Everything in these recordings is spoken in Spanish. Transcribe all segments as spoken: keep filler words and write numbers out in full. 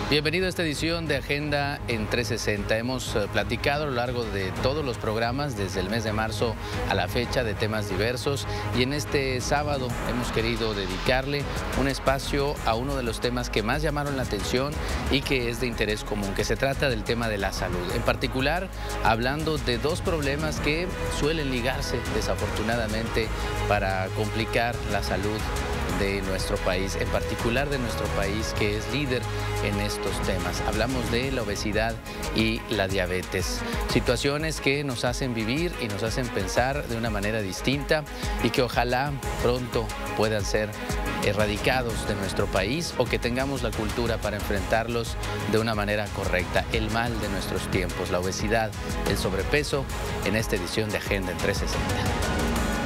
Bienvenido a esta edición de Agenda en trescientos sesenta. Hemos eh, platicado a lo largo de todos los programas, desde el mes de marzo a la fecha, de temas diversos. Y en este sábado hemos querido dedicarle un espacio a uno de los temas que más llamaron la atención y que es de interés común, que se trata del tema de la salud. En particular, hablando de dos problemas que suelen ligarse, desafortunadamente, para complicar la salud de nuestro país, en particular de nuestro país que es líder en estos temas. Hablamos de la obesidad y la diabetes, situaciones que nos hacen vivir y nos hacen pensar de una manera distinta y que ojalá pronto puedan ser erradicados de nuestro país o que tengamos la cultura para enfrentarlos de una manera correcta. El mal de nuestros tiempos, la obesidad, el sobrepeso, en esta edición de Agenda en trescientos sesenta.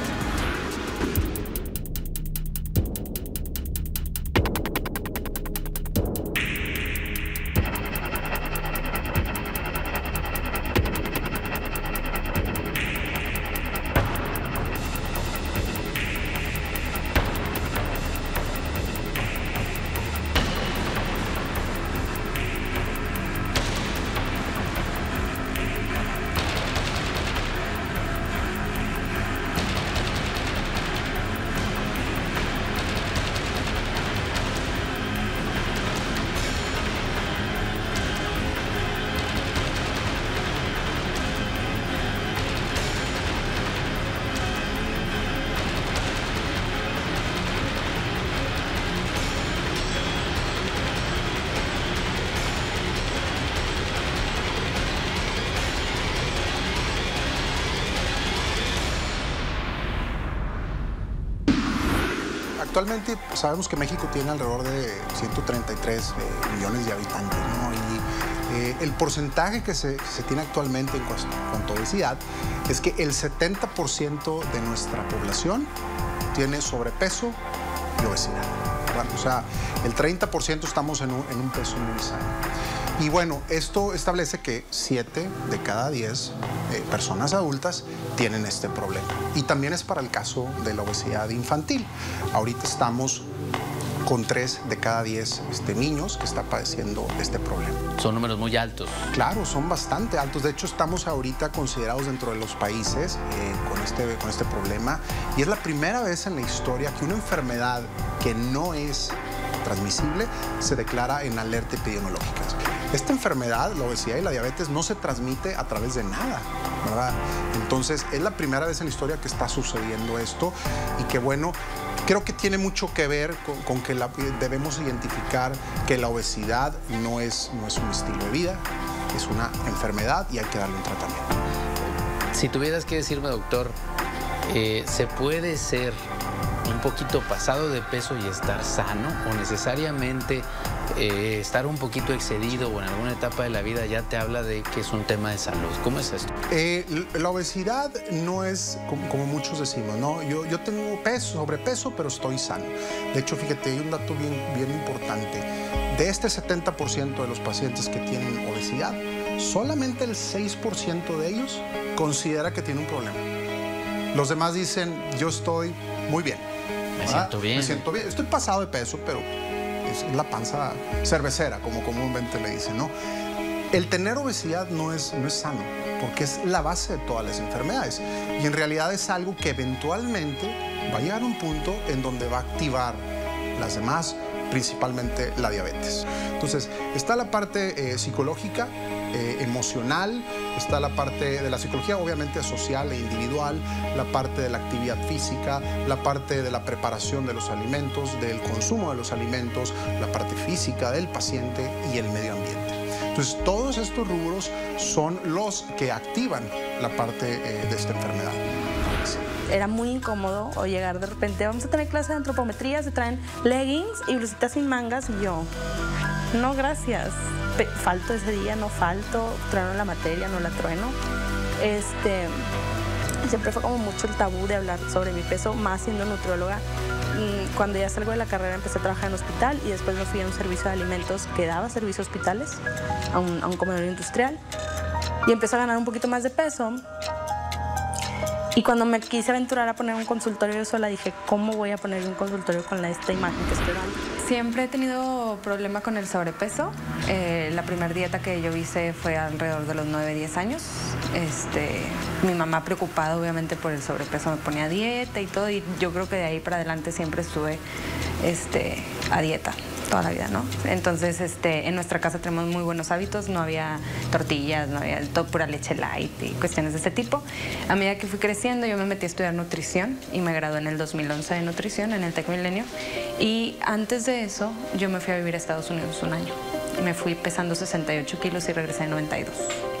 Actualmente sabemos que México tiene alrededor de ciento treinta y tres eh, millones de habitantes, ¿no? Y eh, el porcentaje que se, se tiene actualmente en cuanto a obesidad es que el setenta por ciento de nuestra población tiene sobrepeso y obesidad, ¿verdad? O sea, el treinta por ciento estamos en un, en un peso muy sano. Y bueno, esto establece que siete de cada diez eh, personas adultas tienen este problema. Y también es para el caso de la obesidad infantil. Ahorita estamos con tres de cada diez este, niños que están padeciendo este problema. Son números muy altos. Claro, son bastante altos. De hecho, estamos ahorita considerados dentro de los países eh, con, este, con este problema. Y es la primera vez en la historia que una enfermedad que no es transmisible se declara en alerta epidemiológica. Esta enfermedad, la obesidad y la diabetes, no se transmite a través de nada, ¿verdad? Entonces, es la primera vez en la historia que está sucediendo esto y que, bueno, creo que tiene mucho que ver con, con que la, debemos identificar que la obesidad no es, no es un estilo de vida, es una enfermedad y hay que darle un tratamiento. Si tuvieras que decirme, doctor, eh, ¿se puede ser un poquito pasado de peso y estar sano, o necesariamente eh, estar un poquito excedido o en alguna etapa de la vida ya te habla de que es un tema de salud? ¿Cómo es esto? Eh, la obesidad no es como, como muchos decimos, ¿no? Yo, yo tengo peso, sobrepeso, pero estoy sano. De hecho, fíjate, hay un dato bien, bien importante. De este setenta por ciento de los pacientes que tienen obesidad, solamente el seis por ciento de ellos considera que tiene un problema. Los demás dicen, yo estoy muy bien. Me siento bien. Me siento bien. Estoy pasado de peso, pero es la panza cervecera, como comúnmente le dicen, ¿no? El tener obesidad no es, no es sano, porque es la base de todas las enfermedades. Y en realidad es algo que eventualmente va a llegar a un punto en donde va a activar las demás, principalmente la diabetes. Entonces, está la parte eh, psicológica, eh, emocional, está la parte de la psicología, obviamente social e individual, la parte de la actividad física, la parte de la preparación de los alimentos, del consumo de los alimentos, la parte física del paciente y el medio ambiente. Entonces, todos estos rubros son los que activan la parte eh, de esta enfermedad. Era muy incómodo o llegar de repente, vamos a tener clase de antropometría, se traen leggings y blusitas sin mangas y yo, no gracias, falto ese día, no falto, trueno la materia, no la trueno. Este, siempre fue como mucho el tabú de hablar sobre mi peso, más siendo nutrióloga. Y cuando ya salgo de la carrera empecé a trabajar en hospital y después me fui a un servicio de alimentos que daba servicio a hospitales, a un, a un comedor industrial, y empecé a ganar un poquito más de peso. Y cuando me quise aventurar a poner un consultorio yo sola, dije, ¿cómo voy a poner un consultorio con la, esta imagen que estoy dando? Siempre he tenido problema con el sobrepeso. Eh, la primera dieta que yo hice fue alrededor de los nueve, diez años. Este, mi mamá preocupada obviamente por el sobrepeso me ponía a dieta y todo, y yo creo que de ahí para adelante siempre estuve este, a dieta toda la vida, ¿no? Entonces, este, en nuestra casa tenemos muy buenos hábitos, no había tortillas, no había todo, pura leche light y cuestiones de este tipo. A medida que fui creciendo, yo me metí a estudiar nutrición y me gradué en el dos mil once de nutrición en el Tec Milenio. Y antes de eso, yo me fui a vivir a Estados Unidos un año. Me fui pesando sesenta y ocho kilos y regresé a noventa y dos.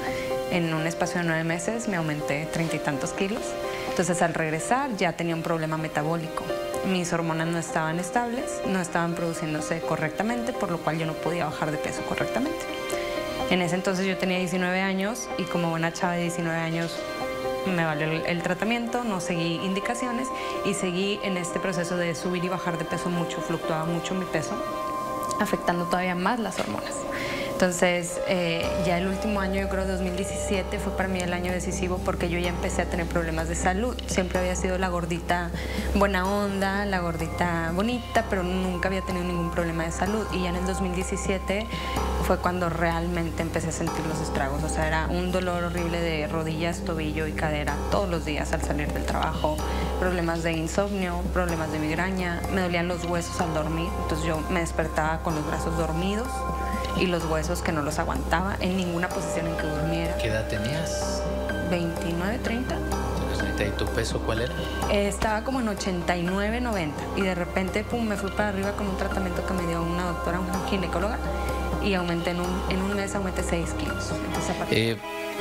En un espacio de nueve meses me aumenté treinta y tantos kilos. Entonces, al regresar ya tenía un problema metabólico. Mis hormonas no estaban estables, no estaban produciéndose correctamente, por lo cual yo no podía bajar de peso correctamente. En ese entonces yo tenía diecinueve años y como buena chava de diecinueve años me valió el, el tratamiento, no seguí indicaciones y seguí en este proceso de subir y bajar de peso mucho, fluctuaba mucho mi peso, afectando todavía más las hormonas. Entonces, eh, ya el último año, yo creo dos mil diecisiete, fue para mí el año decisivo porque yo ya empecé a tener problemas de salud. Siempre había sido la gordita buena onda, la gordita bonita, pero nunca había tenido ningún problema de salud. Y ya en el dos mil diecisiete fue cuando realmente empecé a sentir los estragos. O sea, era un dolor horrible de rodillas, tobillo y cadera todos los días al salir del trabajo. Problemas de insomnio, problemas de migraña, me dolían los huesos al dormir. Entonces yo me despertaba con los brazos dormidos y los huesos que no los aguantaba en ninguna posición en que durmiera. ¿Qué edad tenías? veintinueve, treinta. ¿Y tu peso cuál era? Eh, estaba como en ochenta y nueve, noventa. Y de repente, pum, me fui para arriba con un tratamiento que me dio una doctora, una ginecóloga, y aumenté en un, en un mes, aumenté seis kilos. Entonces, a partir... eh,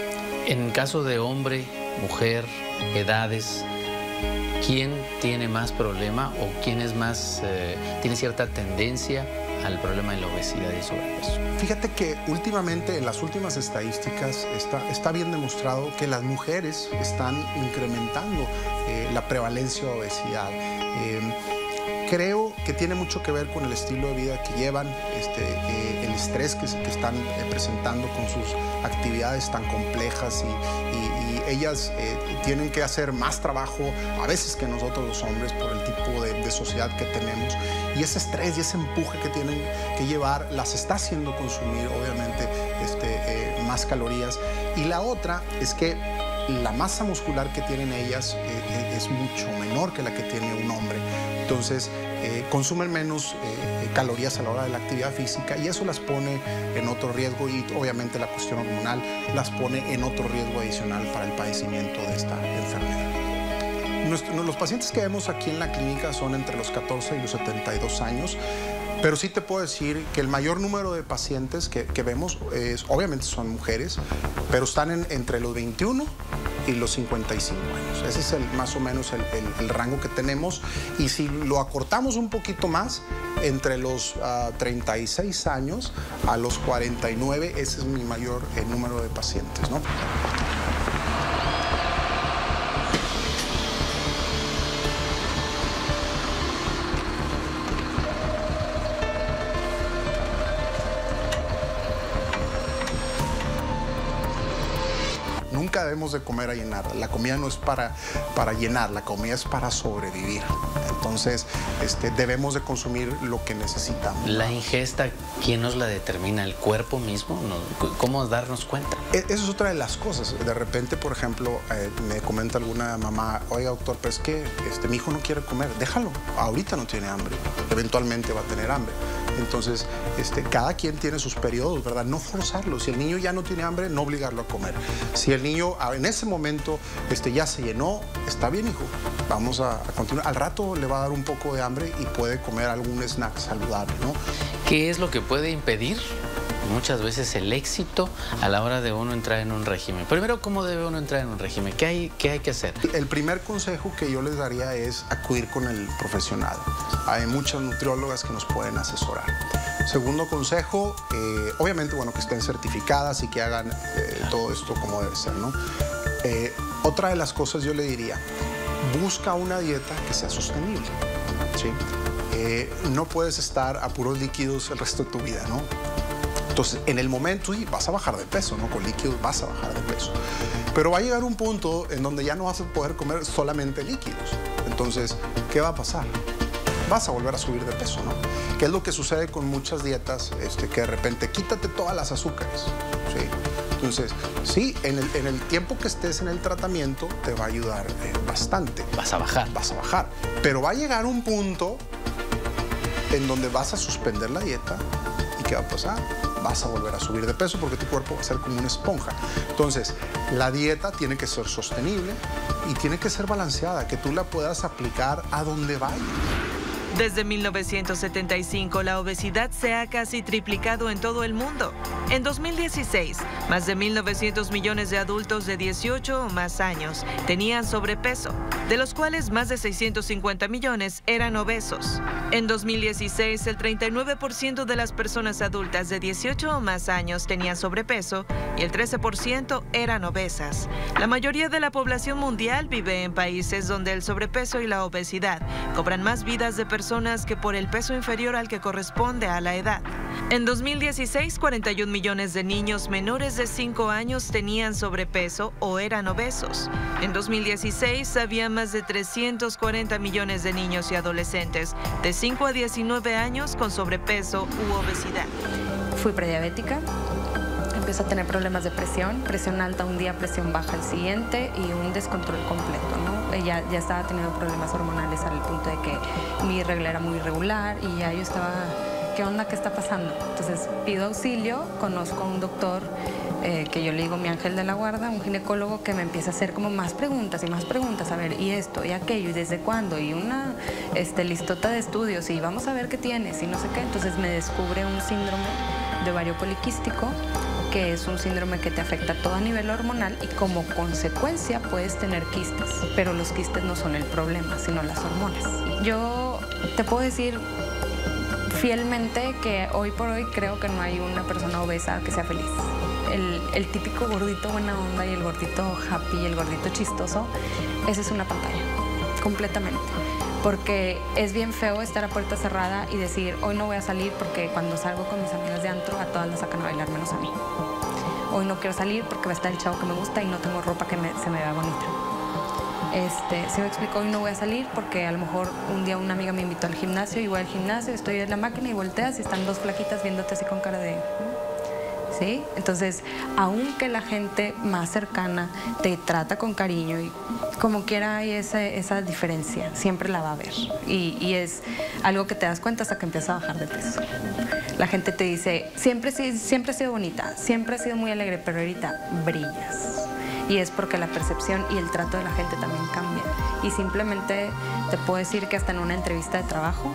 en caso de hombre, mujer, edades, ¿quién tiene más problema o quién es más, eh, tiene cierta tendencia al problema de la obesidad y sobrepeso? Fíjate que últimamente, en las últimas estadísticas, está, está bien demostrado que las mujeres están incrementando eh, la prevalencia de obesidad. Eh, creo que tiene mucho que ver con el estilo de vida que llevan, este, eh, el estrés que, que están eh, presentando con sus actividades tan complejas y, y, y ellas eh, tienen que hacer más trabajo a veces que nosotros los hombres por el tipo de, de sociedad que tenemos. Y ese estrés y ese empuje que tienen que llevar las está haciendo consumir, obviamente, este, eh, más calorías. Y la otra es que la masa muscular que tienen ellas eh, es mucho menor que la que tiene un hombre. Entonces, eh, consumen menos eh, calorías a la hora de la actividad física y eso las pone en otro riesgo y obviamente la cuestión hormonal las pone en otro riesgo adicional para el padecimiento de esta enfermedad. Nuestro, los pacientes que vemos aquí en la clínica son entre los catorce y los setenta y dos años, pero sí te puedo decir que el mayor número de pacientes que, que vemos, es, obviamente son mujeres, pero están en, entre los veintiuno y los cincuenta y cinco años. Ese es el, más o menos el, el, el rango que tenemos. Y si lo acortamos un poquito más, entre los uh, treinta y seis años a los cuarenta y nueve, ese es mi mayor eh, número de pacientes, ¿no? Nunca debemos de comer a llenar. La comida no es para, para llenar, la comida es para sobrevivir. Entonces, este, debemos de consumir lo que necesitamos. ¿La ingesta, quién nos la determina? ¿El cuerpo mismo? ¿Cómo darnos cuenta? Esa es otra de las cosas. De repente, por ejemplo, eh, me comenta alguna mamá, oiga, doctor, pero es que este, mi hijo no quiere comer. Déjalo, ahorita no tiene hambre. Eventualmente va a tener hambre. Entonces, este, cada quien tiene sus periodos, ¿verdad? No forzarlo. Si el niño ya no tiene hambre, no obligarlo a comer. Si el niño en ese momento este, ya se llenó, está bien, hijo, vamos a, a continuar. Al rato le va a dar un poco de hambre y puede comer algún snack saludable, ¿no? ¿Qué es lo que puede impedir muchas veces el éxito a la hora de uno entrar en un régimen? Primero, ¿cómo debe uno entrar en un régimen? ¿Qué hay, qué hay que hacer? El primer consejo que yo les daría es acudir con el profesional. Hay muchas nutriólogas que nos pueden asesorar. Segundo consejo, eh, obviamente, bueno, que estén certificadas y que hagan eh, todo esto como debe ser, ¿no? Eh, otra de las cosas yo le diría, busca una dieta que sea sostenible, ¿sí? Eh, no puedes estar a puros líquidos el resto de tu vida, ¿no? Entonces, en el momento, sí, vas a bajar de peso, ¿no? Con líquidos vas a bajar de peso. Pero va a llegar un punto en donde ya no vas a poder comer solamente líquidos. Entonces, ¿qué va a pasar? Vas a volver a subir de peso, ¿no? Que es lo que sucede con muchas dietas, este, que de repente quítate todas las azúcares, ¿sí? Entonces, sí, en el, en el tiempo que estés en el tratamiento te va a ayudar eh, bastante. Vas a bajar. Vas a bajar. Pero va a llegar un punto en donde vas a suspender la dieta y ¿qué va a pasar? Vas a volver a subir de peso porque tu cuerpo va a ser como una esponja. Entonces, la dieta tiene que ser sostenible y tiene que ser balanceada, que tú la puedas aplicar a donde vayas. Desde mil novecientos setenta y cinco, la obesidad se ha casi triplicado en todo el mundo. En dos mil dieciséis, más de mil novecientos millones de adultos de dieciocho o más años tenían sobrepeso, de los cuales más de seiscientos cincuenta millones eran obesos. En dos mil dieciséis, el treinta y nueve por ciento de las personas adultas de dieciocho o más años tenían sobrepeso y el trece por ciento eran obesas. La mayoría de la población mundial vive en países donde el sobrepeso y la obesidad cobran más vidas de personas personas que por el peso inferior al que corresponde a la edad. En dos mil dieciséis, cuarenta y un millones de niños menores de cinco años tenían sobrepeso o eran obesos. En dos mil dieciséis había más de trescientos cuarenta millones de niños y adolescentes de cinco a diecinueve años con sobrepeso u obesidad. Fui prediabética. Empiezo a tener problemas de presión, presión alta un día, presión baja el siguiente y un descontrol completo, ¿no? Ya, ya estaba teniendo problemas hormonales al punto de que mi regla era muy irregular y ya yo estaba, ¿qué onda? ¿Qué está pasando? Entonces pido auxilio, conozco a un doctor eh, que yo le digo mi ángel de la guarda, un ginecólogo que me empieza a hacer como más preguntas y más preguntas, a ver, y esto, y aquello, y desde cuándo, y una este, listota de estudios, y vamos a ver qué tienes, y no sé qué. Entonces me descubre un síndrome de ovario poliquístico, que es un síndrome que te afecta todo a nivel hormonal y como consecuencia puedes tener quistes, pero los quistes no son el problema, sino las hormonas. Yo te puedo decir fielmente que hoy por hoy creo que no hay una persona obesa que sea feliz. El, el típico gordito buena onda y el gordito happy, el gordito chistoso, esa es una pantalla, completamente. Porque es bien feo estar a puerta cerrada y decir, hoy no voy a salir porque cuando salgo con mis amigas de antro, a todas las sacan a bailar menos a mí. Hoy no quiero salir porque va a estar el chavo que me gusta y no tengo ropa que me, se me vea bonita. Este, si me explico, hoy no voy a salir porque a lo mejor un día una amiga me invitó al gimnasio y voy al gimnasio, estoy en la máquina y volteas y están dos flaquitas viéndote así con cara de... ¿Sí? Entonces, aunque la gente más cercana te trata con cariño y como quiera hay esa, esa diferencia, siempre la va a haber. Y, y es algo que te das cuenta hasta que empiezas a bajar de peso. La gente te dice, siempre, siempre he sido bonita, siempre he sido muy alegre, pero ahorita brillas. Y es porque la percepción y el trato de la gente también cambia. Y simplemente te puedo decir que hasta en una entrevista de trabajo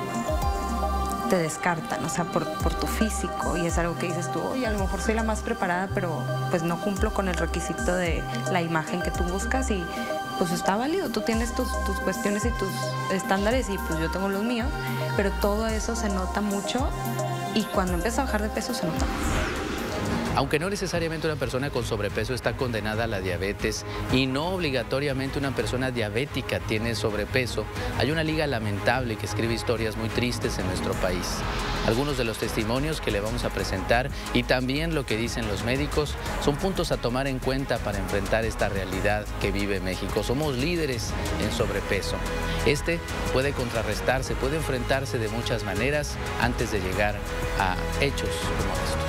te descartan, o sea, por, por tu físico, y es algo que dices tú, oye, a lo mejor soy la más preparada, pero pues no cumplo con el requisito de la imagen que tú buscas y pues está válido, tú tienes tus, tus cuestiones y tus estándares y pues yo tengo los míos, pero todo eso se nota mucho y cuando empiezas a bajar de peso se nota más. Aunque no necesariamente una persona con sobrepeso está condenada a la diabetes y no obligatoriamente una persona diabética tiene sobrepeso, hay una liga lamentable que escribe historias muy tristes en nuestro país. Algunos de los testimonios que le vamos a presentar y también lo que dicen los médicos son puntos a tomar en cuenta para enfrentar esta realidad que vive México. Somos líderes en sobrepeso. Este puede contrarrestarse, puede enfrentarse de muchas maneras antes de llegar a hechos como estos.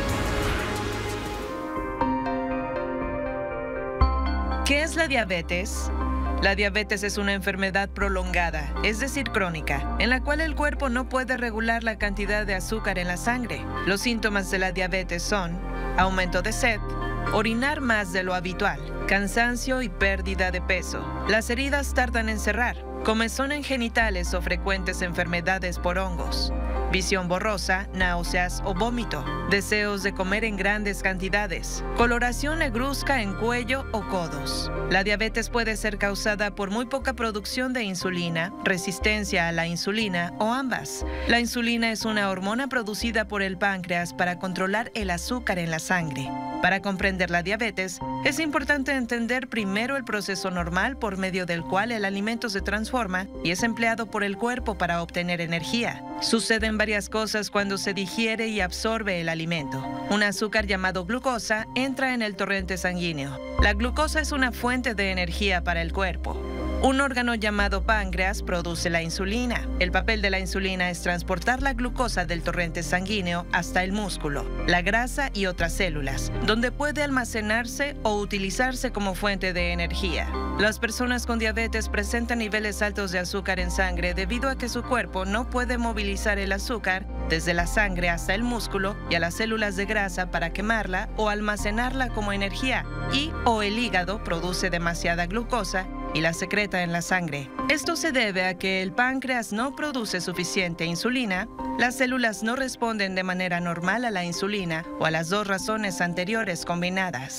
¿Qué es la diabetes? La diabetes es una enfermedad prolongada, es decir, crónica, en la cual el cuerpo no puede regular la cantidad de azúcar en la sangre. Los síntomas de la diabetes son aumento de sed, orinar más de lo habitual, cansancio y pérdida de peso. Las heridas tardan en cerrar, comezón en genitales o frecuentes enfermedades por hongos. Visión borrosa, náuseas o vómito, deseos de comer en grandes cantidades, coloración negruzca en cuello o codos. La diabetes puede ser causada por muy poca producción de insulina, resistencia a la insulina o ambas. La insulina es una hormona producida por el páncreas para controlar el azúcar en la sangre. Para comprender la diabetes, es importante entender primero el proceso normal por medio del cual el alimento se transforma y es empleado por el cuerpo para obtener energía. Suceden varias cosas cuando se digiere y absorbe el alimento. Un azúcar llamado glucosa entra en el torrente sanguíneo. La glucosa es una fuente de energía para el cuerpo. Un órgano llamado páncreas produce la insulina. El papel de la insulina es transportar la glucosa del torrente sanguíneo hasta el músculo, la grasa y otras células, donde puede almacenarse o utilizarse como fuente de energía. Las personas con diabetes presentan niveles altos de azúcar en sangre debido a que su cuerpo no puede movilizar el azúcar desde la sangre hasta el músculo y a las células de grasa para quemarla o almacenarla como energía, y o el hígado produce demasiada glucosa y la secreta en la sangre. Esto se debe a que el páncreas no produce suficiente insulina, las células no responden de manera normal a la insulina o a las dos razones anteriores combinadas.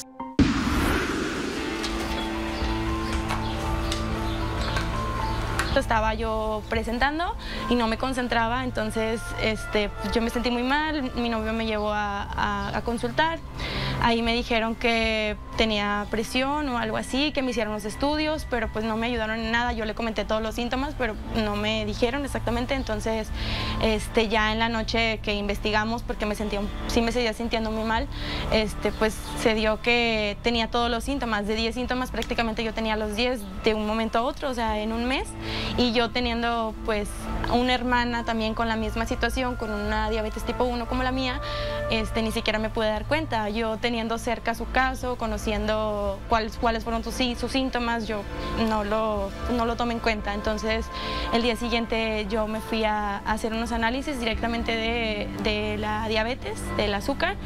Estaba yo presentando y no me concentraba, entonces este, yo me sentí muy mal, mi novio me llevó a, a, a consultar. Ahí me dijeron que tenía presión o algo así, que me hicieron los estudios, pero pues no me ayudaron en nada. Yo le comenté todos los síntomas, pero no me dijeron exactamente. Entonces, este, ya en la noche que investigamos, porque me sentía, sí me seguía sintiendo muy mal, este, pues se dio que tenía todos los síntomas. De diez síntomas, prácticamente yo tenía los diez de un momento a otro, o sea, en un mes. Y yo teniendo pues una hermana también con la misma situación, con una diabetes tipo uno como la mía, este, ni siquiera me pude dar cuenta. Yo teniendo cerca su caso, conociendo cuáles, cuáles fueron sus, sus síntomas, yo no lo, no lo tomé en cuenta. Entonces, el día siguiente yo me fui a, a hacer unos análisis directamente de, de la diabetes, del azúcar,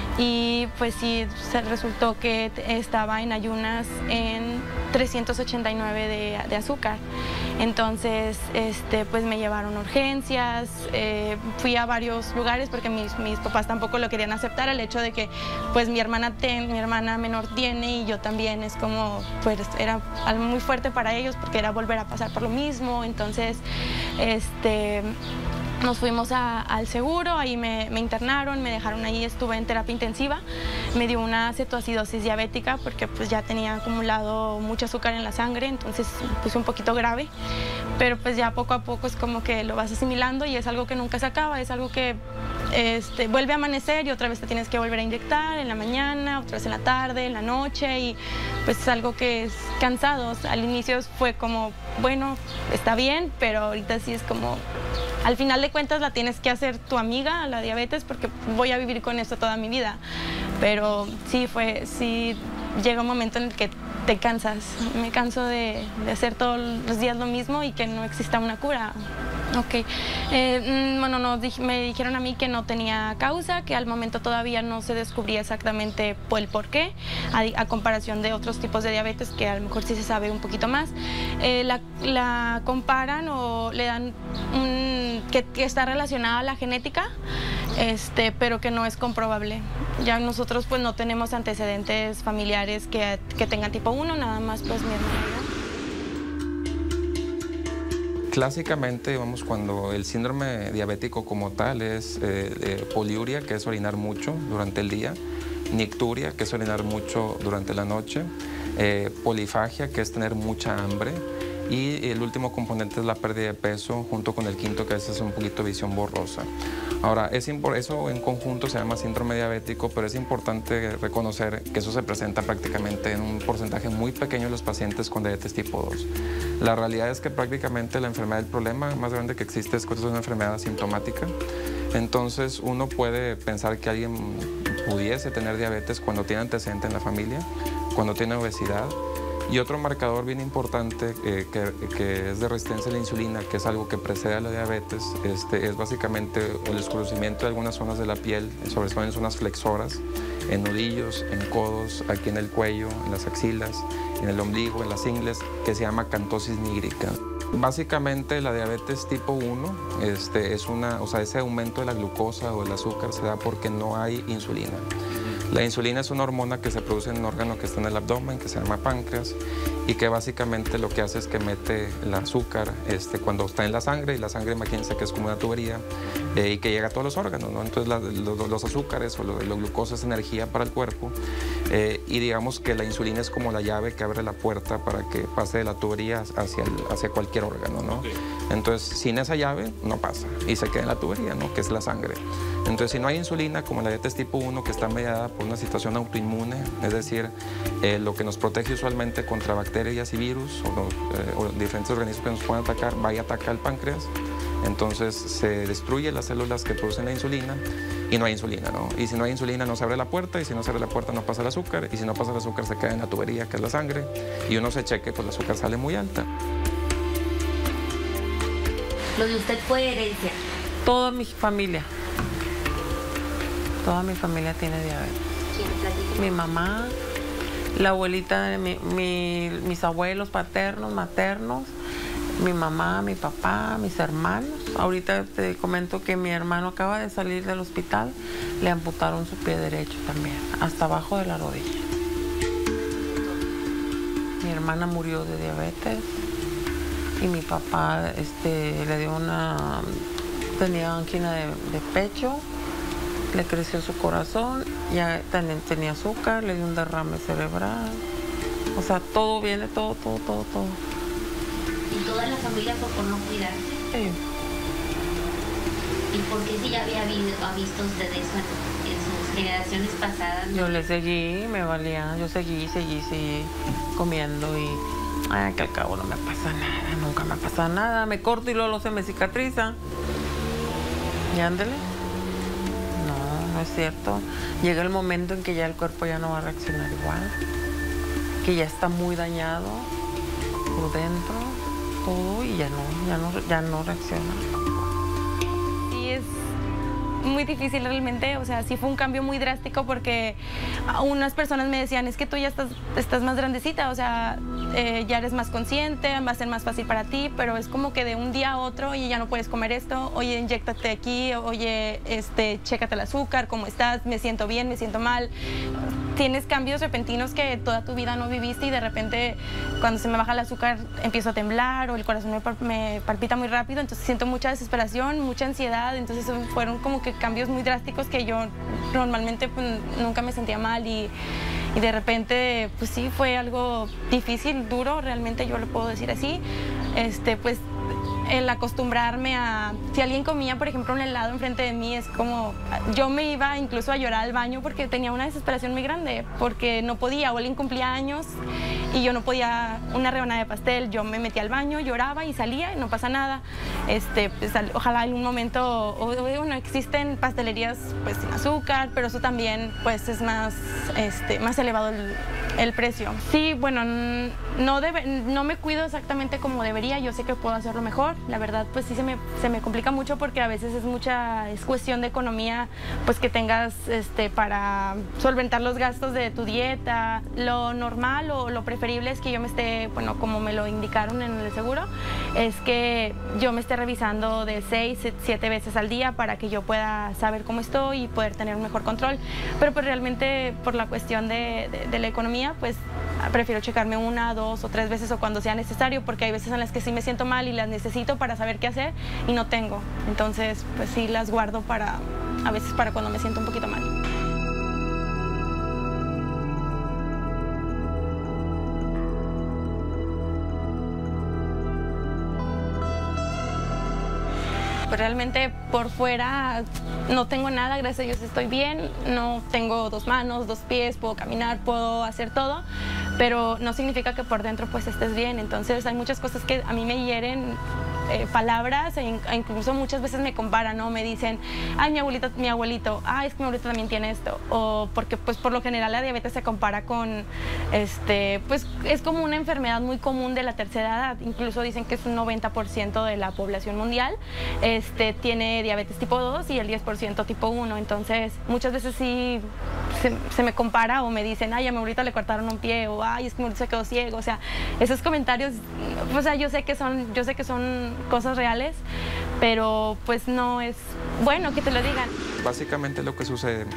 y pues sí, se resultó que estaba en ayunas en trescientos ochenta y nueve de, de azúcar. Entonces, este, pues me llevaron a urgencias, eh, fui a varios lugares porque mis, mis papás tampoco lo querían aceptar, el hecho de que pues mi hermana, ten, mi hermana menor tiene y yo también, es como, pues era algo muy fuerte para ellos porque era volver a pasar por lo mismo. Entonces, este... nos fuimos a, al seguro, ahí me, me internaron, me dejaron ahí, estuve en terapia intensiva, me dio una cetoacidosis diabética porque pues ya tenía acumulado mucho azúcar en la sangre, entonces pues un poquito grave, pero pues ya poco a poco es como que lo vas asimilando y es algo que nunca se acaba, es algo que este, vuelve a amanecer y otra vez te tienes que volver a inyectar en la mañana, otra vez en la tarde, en la noche, y pues es algo que es cansado. Al inicio fue como, bueno, está bien, pero ahorita sí es como... Al final de cuentas la tienes que hacer tu amiga, la diabetes, porque voy a vivir con esto toda mi vida. Pero sí, fue, sí llega un momento en el que te cansas. Me canso de, de hacer todos los días lo mismo y que no exista una cura. Ok. Eh, bueno, no, me dijeron a mí que no tenía causa, que al momento todavía no se descubría exactamente el por qué, a, a comparación de otros tipos de diabetes que a lo mejor sí se sabe un poquito más. Eh, la, la comparan o le dan un, que, que está relacionada a la genética, este, pero que no es comprobable. Ya nosotros pues no tenemos antecedentes familiares que, que tengan tipo uno, nada más pues mi hermana. Clásicamente, digamos, cuando el síndrome diabético como tal es eh, eh, poliuria, que es orinar mucho durante el día, nicturia, que es orinar mucho durante la noche, eh, polifagia, que es tener mucha hambre, y el último componente es la pérdida de peso, junto con el quinto, que es un poquito visión borrosa. Ahora, es eso en conjunto se llama síndrome diabético, pero es importante reconocer que eso se presenta prácticamente en un porcentaje muy pequeño de los pacientes con diabetes tipo dos. La realidad es que prácticamente la enfermedad, el problema más grande que existe es que es una enfermedad asintomática. Entonces, uno puede pensar que alguien pudiese tener diabetes cuando tiene antecedente en la familia, cuando tiene obesidad. Y otro marcador bien importante eh, que, que es de resistencia a la insulina, que es algo que precede a la diabetes, este, es básicamente el oscurecimiento de algunas zonas de la piel, sobre todo en zonas flexoras, en nudillos, en codos, aquí en el cuello, en las axilas, en el ombligo, en las ingles, que se llama acantosis nígrica. Básicamente la diabetes tipo uno este, es una, o sea, ese aumento de la glucosa o del azúcar se da porque no hay insulina. La insulina es una hormona que se produce en un órgano que está en el abdomen, que se llama páncreas, y que básicamente lo que hace es que mete el azúcar este, cuando está en la sangre, y la sangre, imagínense que es como una tubería, eh, y que llega a todos los órganos, ¿no? Entonces la, los, los azúcares o la glucosa es energía para el cuerpo, eh, y digamos que la insulina es como la llave que abre la puerta para que pase de la tubería hacia, el, hacia cualquier órgano, ¿no? Okay. Entonces, sin esa llave no pasa y se queda en la tubería, ¿no? Que es la sangre. Entonces, si no hay insulina, como la diabetes tipo uno, que está mediada por una situación autoinmune, es decir, eh, lo que nos protege usualmente contra bacterias y virus o, eh, o diferentes organismos que nos pueden atacar, va y ataca al páncreas. Entonces se destruye las células que producen la insulina y no hay insulina, ¿no? Y si no hay insulina no se abre la puerta, y si no se abre la puerta no pasa el azúcar, y si no pasa el azúcar se queda en la tubería, que es la sangre, y uno se cheque, pues el azúcar sale muy alta. ¿Lo de usted fue herencia? Toda mi familia. Toda mi familia tiene diabetes. ¿Quién platica? Mi mamá, la abuelita, de mi, mi, mis abuelos paternos, maternos, mi mamá, mi papá, mis hermanos. Ahorita te comento que mi hermano acaba de salir del hospital, le amputaron su pie derecho también, hasta abajo de la rodilla. Mi hermana murió de diabetes y mi papá este, le dio una... tenía angina de, de pecho, le creció su corazón, ya también tenía azúcar, le dio un derrame cerebral. O sea, todo viene, todo, todo, todo, todo. ¿Y toda la familia fue por no cuidarse? Sí. ¿Y por qué si ya había visto, ha visto usted eso en, en sus generaciones pasadas? Yo le seguí, me valía, yo seguí, seguí, seguí comiendo y... Ay, que al cabo no me pasa nada, nunca me pasa nada. Me corto y luego se me cicatriza. Y ándele. No, no es cierto. Llega el momento en que ya el cuerpo ya no va a reaccionar igual. Que ya está muy dañado por dentro, todo, y ya no, ya no, ya no reacciona. Sí, es muy difícil realmente, o sea, sí fue un cambio muy drástico porque unas personas me decían, es que tú ya estás, estás más grandecita, o sea, eh, ya eres más consciente, va a ser más fácil para ti, pero es como que de un día a otro, oye, ya no puedes comer esto, oye, inyéctate aquí, oye, este, chécate el azúcar, ¿cómo estás? Me siento bien, me siento mal. Tienes cambios repentinos que toda tu vida no viviste y de repente cuando se me baja el azúcar empiezo a temblar o el corazón me, me palpita muy rápido, entonces siento mucha desesperación, mucha ansiedad, entonces fueron como que cambios muy drásticos que yo normalmente pues, nunca me sentía mal y, y de repente pues sí fue algo difícil, duro, realmente yo lo puedo decir así, este pues el acostumbrarme a... Si alguien comía, por ejemplo, un helado enfrente de mí, es como... Yo me iba incluso a llorar al baño porque tenía una desesperación muy grande, porque no podía, o alguien cumplía años y yo no podía una rebanada de pastel, yo me metía al baño, lloraba y salía y no pasa nada. Este, pues, ojalá en un momento... O, bueno, existen pastelerías pues sin azúcar, pero eso también pues es más, este, más elevado el, el precio. Sí, bueno, no, debe, no me cuido exactamente como debería, yo sé que puedo hacerlo mejor. La verdad, pues sí se me, se me complica mucho porque a veces es mucha, es cuestión de economía, pues que tengas este, para solventar los gastos de tu dieta. Lo normal o lo preferible es que yo me esté, bueno, como me lo indicaron en el seguro, es que yo me esté revisando de seis, siete veces al día para que yo pueda saber cómo estoy y poder tener un mejor control. Pero pues realmente por la cuestión de, de, de la economía, pues prefiero checarme una, dos o tres veces o cuando sea necesario, porque hay veces en las que sí me siento mal y las necesito para saber qué hacer y no tengo. Entonces, pues sí las guardo para, a veces para cuando me siento un poquito mal. Pues realmente por fuera no tengo nada, gracias a Dios estoy bien, no tengo dos manos, dos pies, puedo caminar, puedo hacer todo, pero no significa que por dentro pues estés bien. Entonces hay muchas cosas que a mí me hieren, eh, palabras, e incluso muchas veces me comparan, ¿no? Me dicen, ay, mi abuelito, mi abuelito, ay, es que mi abuelito también tiene esto, o porque pues por lo general la diabetes se compara con, este, pues es como una enfermedad muy común de la tercera edad, incluso dicen que es un noventa por ciento de la población mundial, este, tiene diabetes tipo dos y el diez por ciento tipo uno, entonces muchas veces sí se, se me compara o me dicen, ay, a mi abuelito le cortaron un pie, o ay, es que mi abuelito se quedó ciego, o sea, esos comentarios, o sea, yo sé que son, yo sé que son cosas reales, pero pues no es bueno que te lo digan. Básicamente lo que sucede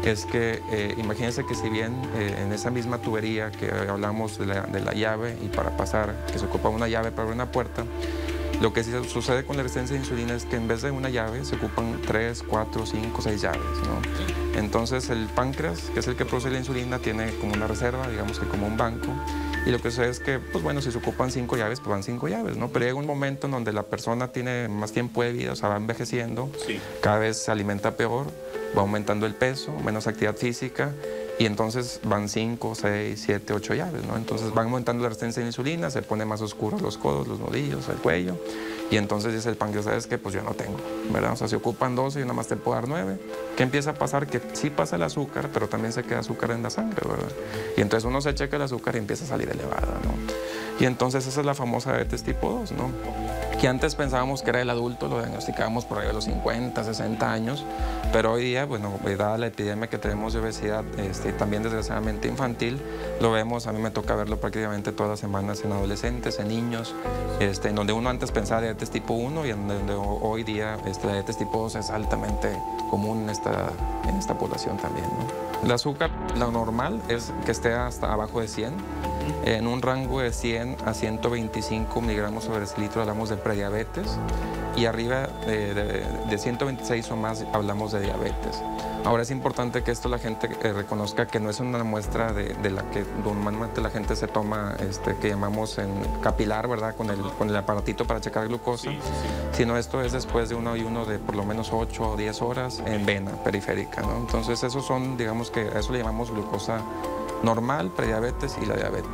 es que eh, imagínense que si bien eh, en esa misma tubería que hablamos de la, de la llave y para pasar, que se ocupa una llave para abrir una puerta, lo que sí sucede con la resistencia a insulina es que en vez de una llave se ocupan tres, cuatro, cinco, seis llaves, ¿no? Entonces el páncreas, que es el que produce la insulina, tiene como una reserva, digamos que como un banco, y lo que sucede es que, pues bueno, si se ocupan cinco llaves, pues van cinco llaves, ¿no? Pero llega un momento en donde la persona tiene más tiempo de vida, o sea, va envejeciendo, sí. Cada vez se alimenta peor, va aumentando el peso, menos actividad física, y entonces van cinco, seis, siete, ocho llaves, ¿no? Entonces van aumentando la resistencia a la insulina, se pone más oscuros los codos, los nudillos, el cuello, y entonces dice el páncreas, ¿sabes qué? Pues yo no tengo, ¿verdad? O sea, se ocupan doce y nada más te puedo dar nueve. ¿Qué empieza a pasar? Que sí pasa el azúcar, pero también se queda azúcar en la sangre, ¿verdad? Y entonces uno se checa el azúcar y empieza a salir elevada, ¿no? Y entonces esa es la famosa diabetes tipo dos, ¿no? Que antes pensábamos que era el adulto, lo diagnosticábamos por ahí a los cincuenta, sesenta años, pero hoy día, bueno, dada la epidemia que tenemos de obesidad, este, también desgraciadamente infantil, lo vemos, a mí me toca verlo prácticamente todas las semanas en adolescentes, en niños, este, en donde uno antes pensaba diabetes tipo uno y en donde hoy día este, la diabetes tipo dos es altamente común en esta, en esta población también, ¿no? El azúcar, lo normal es que esté hasta abajo de cien, en un rango de cien a ciento veinticinco miligramos sobre decilitro hablamos de prediabetes y arriba de, de, de ciento veintiséis o más hablamos de diabetes. Ahora es importante que esto la gente eh, reconozca que no es una muestra de, de la que normalmente la gente se toma, este, que llamamos en capilar, ¿verdad? Con el, con el aparatito para checar glucosa, sí, sí, sí. Sino esto es después de un ayuno de por lo menos ocho o diez horas en vena periférica, ¿no? Entonces esos son, digamos que a eso le llamamos glucosa normal, prediabetes y la diabetes,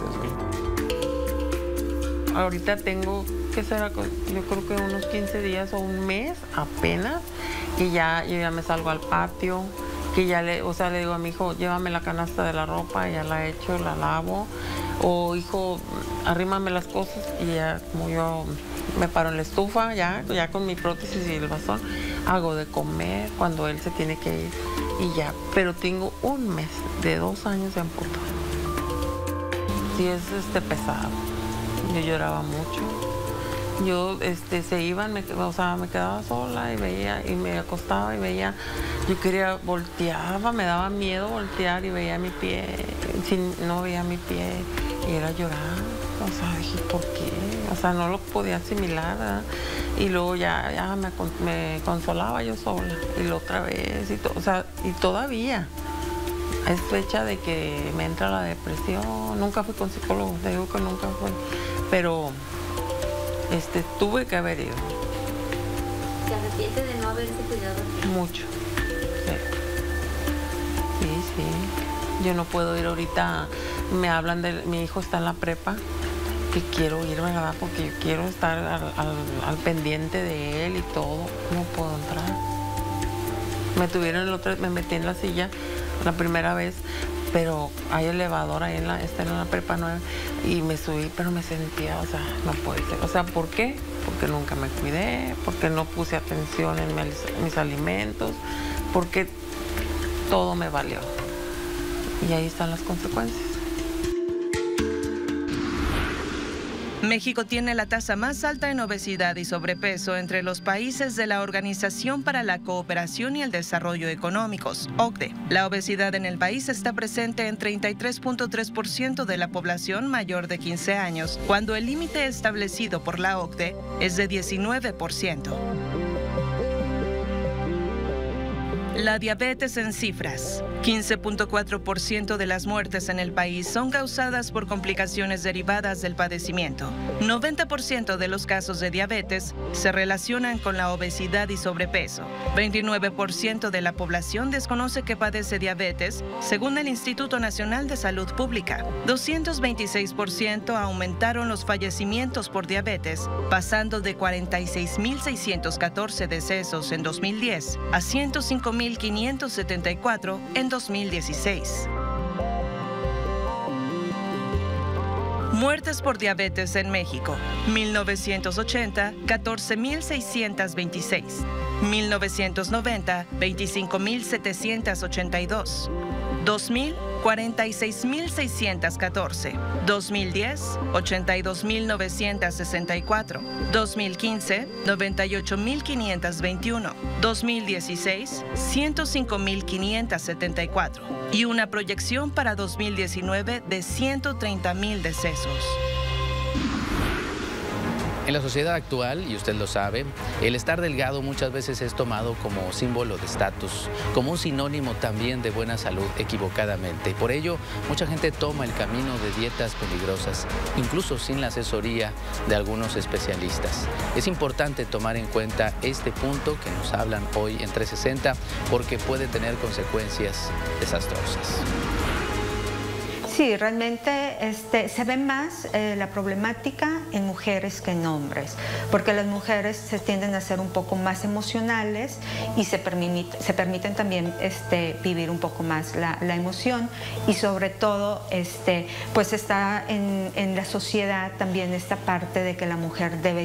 ¿no? Ahorita tengo, ¿qué será? Yo creo que unos quince días o un mes apenas, y ya, yo ya me salgo al patio, que ya le, o sea, le digo a mi hijo, llévame la canasta de la ropa, ya la echo, la lavo, o hijo, arrímame las cosas, y ya como yo me paro en la estufa, ya, ya con mi prótesis y el bastón, hago de comer cuando él se tiene que ir, y ya, pero tengo un mes de dos años de amputado. Sí es este, pesado. Yo lloraba mucho. Yo, este, se iban, me, o sea, me quedaba sola y veía, y me acostaba y veía, yo quería, volteaba, me daba miedo voltear y veía mi pie, sin, no veía mi pie, y era llorar. O sea, dije, ¿por qué? O sea, no lo podía asimilar, ¿verdad? Y luego ya, ya me, me consolaba yo sola, y la otra vez, y to, o sea, y todavía es fecha de que me entra la depresión. Nunca fui con psicólogo, te digo que nunca fui, pero este, tuve que haber ido. ¿Se arrepiente de no haberse cuidado? Mucho, sí. Sí, sí. Yo no puedo ir ahorita, me hablan de, mi hijo está en la prepa, que quiero ir, ¿verdad? Porque yo quiero estar al, al, al pendiente de él y todo. No puedo entrar. Me tuvieron el otro, me metí en la silla la primera vez, pero hay elevador ahí en la, está en la prepa nueve, y me subí, pero me sentía, o sea, no puede ser. O sea, ¿por qué? Porque nunca me cuidé, porque no puse atención en mis, mis alimentos, porque todo me valió. Y ahí están las consecuencias. México tiene la tasa más alta en obesidad y sobrepeso entre los países de la Organización para la Cooperación y el Desarrollo Económicos, O C D E. La obesidad en el país está presente en treinta y tres punto tres por ciento de la población mayor de quince años, cuando el límite establecido por la O C D E es de diecinueve por ciento. La diabetes en cifras. quince punto cuatro por ciento de las muertes en el país son causadas por complicaciones derivadas del padecimiento. noventa por ciento de los casos de diabetes se relacionan con la obesidad y sobrepeso. veintinueve por ciento de la población desconoce que padece diabetes, según el Instituto Nacional de Salud Pública. doscientos veintiséis por ciento aumentaron los fallecimientos por diabetes, pasando de cuarenta y seis mil seiscientos catorce decesos en dos mil diez a ciento cinco mil quinientos setenta y cuatro en dos mil dieciséis. Muertes por diabetes en México. mil novecientos ochenta, catorce mil seiscientos veintiséis. mil novecientos noventa, veinticinco mil setecientos ochenta y dos. dos mil, cuarenta y seis mil seiscientos catorce. dos mil diez, ochenta y dos mil novecientos sesenta y cuatro. dos mil quince, noventa y ocho mil quinientos veintiuno. dos mil dieciséis, ciento cinco mil quinientos setenta y cuatro. Y una proyección para dos mil diecinueve de ciento treinta mil decesos. En la sociedad actual, y usted lo sabe, el estar delgado muchas veces es tomado como símbolo de estatus, como un sinónimo también de buena salud equivocadamente. Por ello, mucha gente toma el camino de dietas peligrosas, incluso sin la asesoría de algunos especialistas. Es importante tomar en cuenta este punto que nos hablan hoy en trescientos sesenta porque puede tener consecuencias desastrosas. Sí, realmente este, se ve más eh, la problemática en mujeres que en hombres, porque las mujeres se tienden a ser un poco más emocionales y se, permite, se permiten también este, vivir un poco más la, la emoción, y sobre todo este, pues está en, en la sociedad también esta parte de que la mujer debe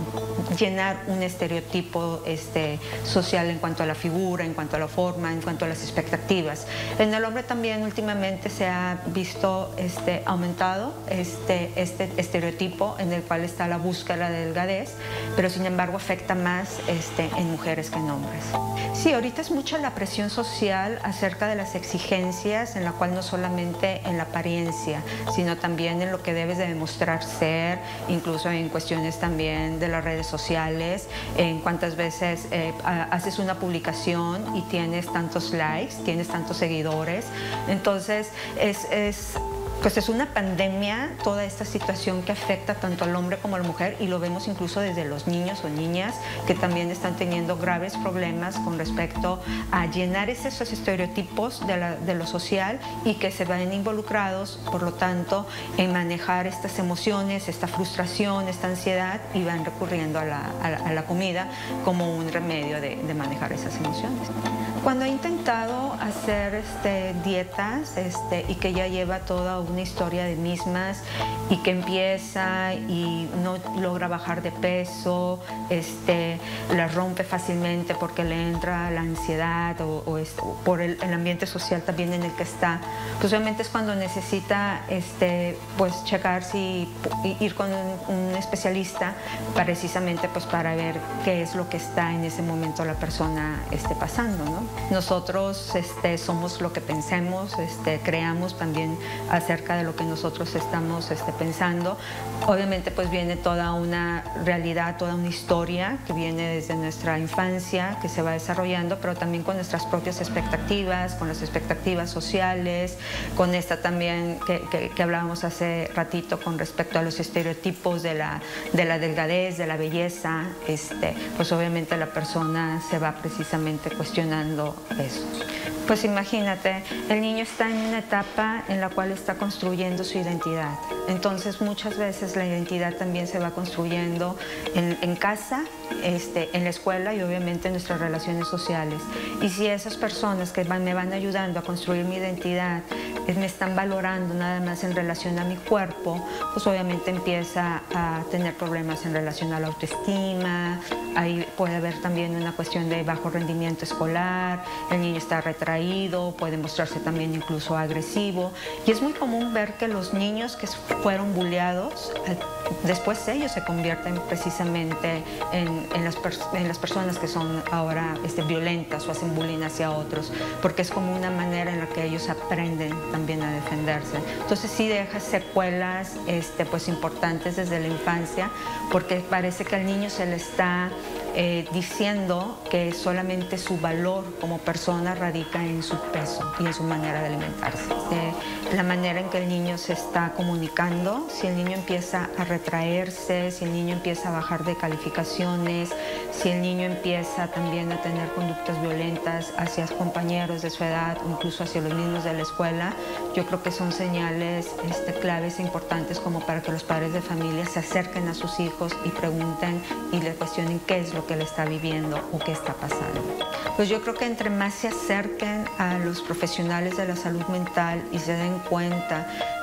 llenar un estereotipo este, social en cuanto a la figura, en cuanto a la forma, en cuanto a las expectativas. En el hombre también últimamente se ha visto Este, aumentado este, este estereotipo en el cual está la búsqueda de delgadez, pero sin embargo afecta más este, en mujeres que en hombres. Sí, ahorita es mucha la presión social acerca de las exigencias, en la cual no solamente en la apariencia, sino también en lo que debes de demostrar ser, incluso en cuestiones también de las redes sociales, en cuántas veces eh, haces una publicación y tienes tantos likes, tienes tantos seguidores. Entonces es, es Pues es una pandemia toda esta situación que afecta tanto al hombre como a la mujer, y lo vemos incluso desde los niños o niñas que también están teniendo graves problemas con respecto a llenar esos estereotipos de, la, de lo social, y que se ven involucrados, por lo tanto, en manejar estas emociones, esta frustración, esta ansiedad, y van recurriendo a la, a la, a la comida como un remedio de, de manejar esas emociones. Cuando he intentado hacer este, dietas este, y que ya lleva toda una historia de mismas, y que empieza y no logra bajar de peso, este, la rompe fácilmente porque le entra la ansiedad o, o, este, o por el, el ambiente social también en el que está, pues obviamente es cuando necesita este, pues, checar si ir con un, un especialista precisamente pues, para ver qué es lo que está en ese momento la persona este, pasando, ¿no? Nosotros este, somos lo que pensemos, este, creamos también acerca de lo que nosotros estamos este, pensando. Obviamente pues viene toda una realidad, toda una historia que viene desde nuestra infancia, que se va desarrollando, pero también con nuestras propias expectativas, con las expectativas sociales, con esta también que, que, que hablábamos hace ratito con respecto a los estereotipos de la, de la delgadez, de la belleza. Este, pues obviamente la persona se va precisamente cuestionando eso. Pues imagínate, el niño está en una etapa en la cual está construyendo su identidad. Entonces muchas veces la identidad también se va construyendo en, en casa, este, en la escuela y obviamente en nuestras relaciones sociales. Y si esas personas que van, me van ayudando a construir mi identidad eh, me están valorando nada más en relación a mi cuerpo, pues obviamente empieza a tener problemas en relación a la autoestima. Ahí puede haber también una cuestión de bajo rendimiento escolar, el niño está retraído, puede mostrarse también incluso agresivo. Y es muy común ver que los niños que fueron bulleados, después ellos se convierten precisamente en, en, las, en las personas que son ahora este, violentas o hacen bullying hacia otros, porque es como una manera en la que ellos aprenden también a defenderse. Entonces sí deja secuelas este, pues, importantes desde la infancia, porque parece que al niño se le está Eh, diciendo que solamente su valor como persona radica en su peso y en su manera de alimentarse. Eh, la manera en que el niño se está comunicando, si el niño empieza a retraerse, si el niño empieza a bajar de calificaciones, si el niño empieza también a tener conductas violentas hacia compañeros de su edad o incluso hacia los niños de la escuela, yo creo que son señales este, claves e importantes como para que los padres de familia se acerquen a sus hijos y pregunten y le cuestionen qué es lo que le está viviendo o qué está pasando. Pues yo creo que entre más se acerquen a los profesionales de la salud mental y se den cuenta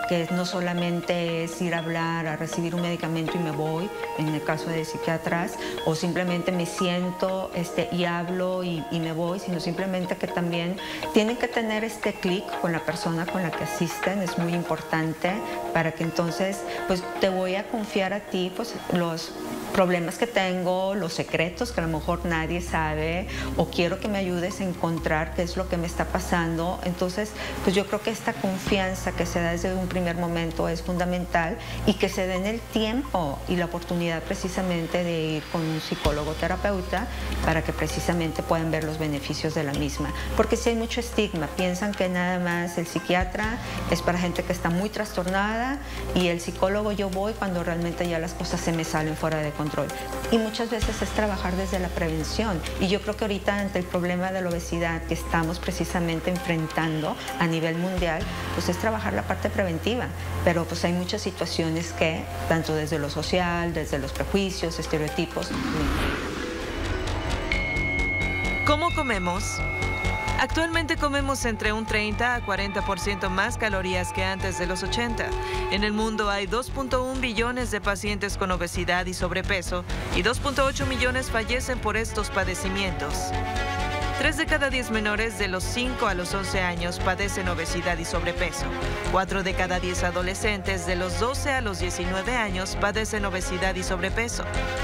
que no solamente es ir a hablar, a recibir un medicamento y me voy, en el caso de psiquiatras, o simplemente me siento este, y hablo y, y me voy, sino simplemente que también tienen que tener este clic con la persona con la que asisten, es muy importante para que entonces pues te voy a confiar a ti pues los problemas que tengo, los secretos que a lo mejor nadie sabe, o quiero que me ayudes a encontrar qué es lo que me está pasando. Entonces, pues yo creo que esta confianza que se da desde un primer momento es fundamental, y que se den el tiempo y la oportunidad precisamente de ir con un psicólogo terapeuta para que precisamente puedan ver los beneficios de la misma. Porque si hay mucho estigma, piensan que nada más el psiquiatra es para gente que está muy trastornada, y el psicólogo yo voy cuando realmente ya las cosas se me salen fuera de control. Y muchas veces es trabajar desde la prevención, y yo creo que ahorita ante el problema de la obesidad que estamos precisamente enfrentando a nivel mundial, pues es trabajar la parte preventiva, pero pues hay muchas situaciones que, tanto desde lo social, desde los prejuicios, estereotipos. ¿Cómo comemos? Actualmente comemos entre un treinta a cuarenta por ciento más calorías que antes de los ochenta. En el mundo hay dos punto uno billones de pacientes con obesidad y sobrepeso, y dos punto ocho millones fallecen por estos padecimientos. Tres de cada diez menores de los cinco a los once años padecen obesidad y sobrepeso. Cuatro de cada diez adolescentes de los doce a los diecinueve años padecen obesidad y sobrepeso.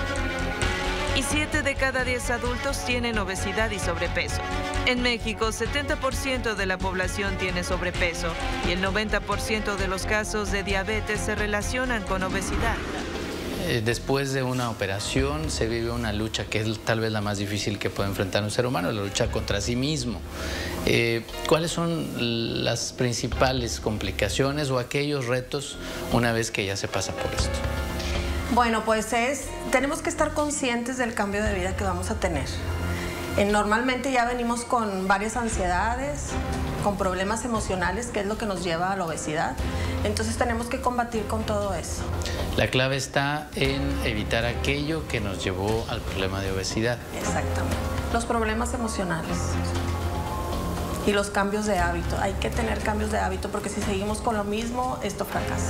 Y siete de cada diez adultos tienen obesidad y sobrepeso. En México, setenta por ciento de la población tiene sobrepeso, y el noventa por ciento de los casos de diabetes se relacionan con obesidad. Después de una operación se vive una lucha que es tal vez la más difícil que puede enfrentar un ser humano, la lucha contra sí mismo. Eh, ¿Cuáles son las principales complicaciones o aquellos retos una vez que ya se pasa por esto? Bueno, pues es, tenemos que estar conscientes del cambio de vida que vamos a tener. Eh, normalmente ya venimos con varias ansiedades, con problemas emocionales, que es lo que nos lleva a la obesidad. Entonces tenemos que combatir con todo eso. La clave está en evitar aquello que nos llevó al problema de obesidad. Exactamente. Los problemas emocionales y los cambios de hábito. Hay que tener cambios de hábito, porque si seguimos con lo mismo, esto fracasa.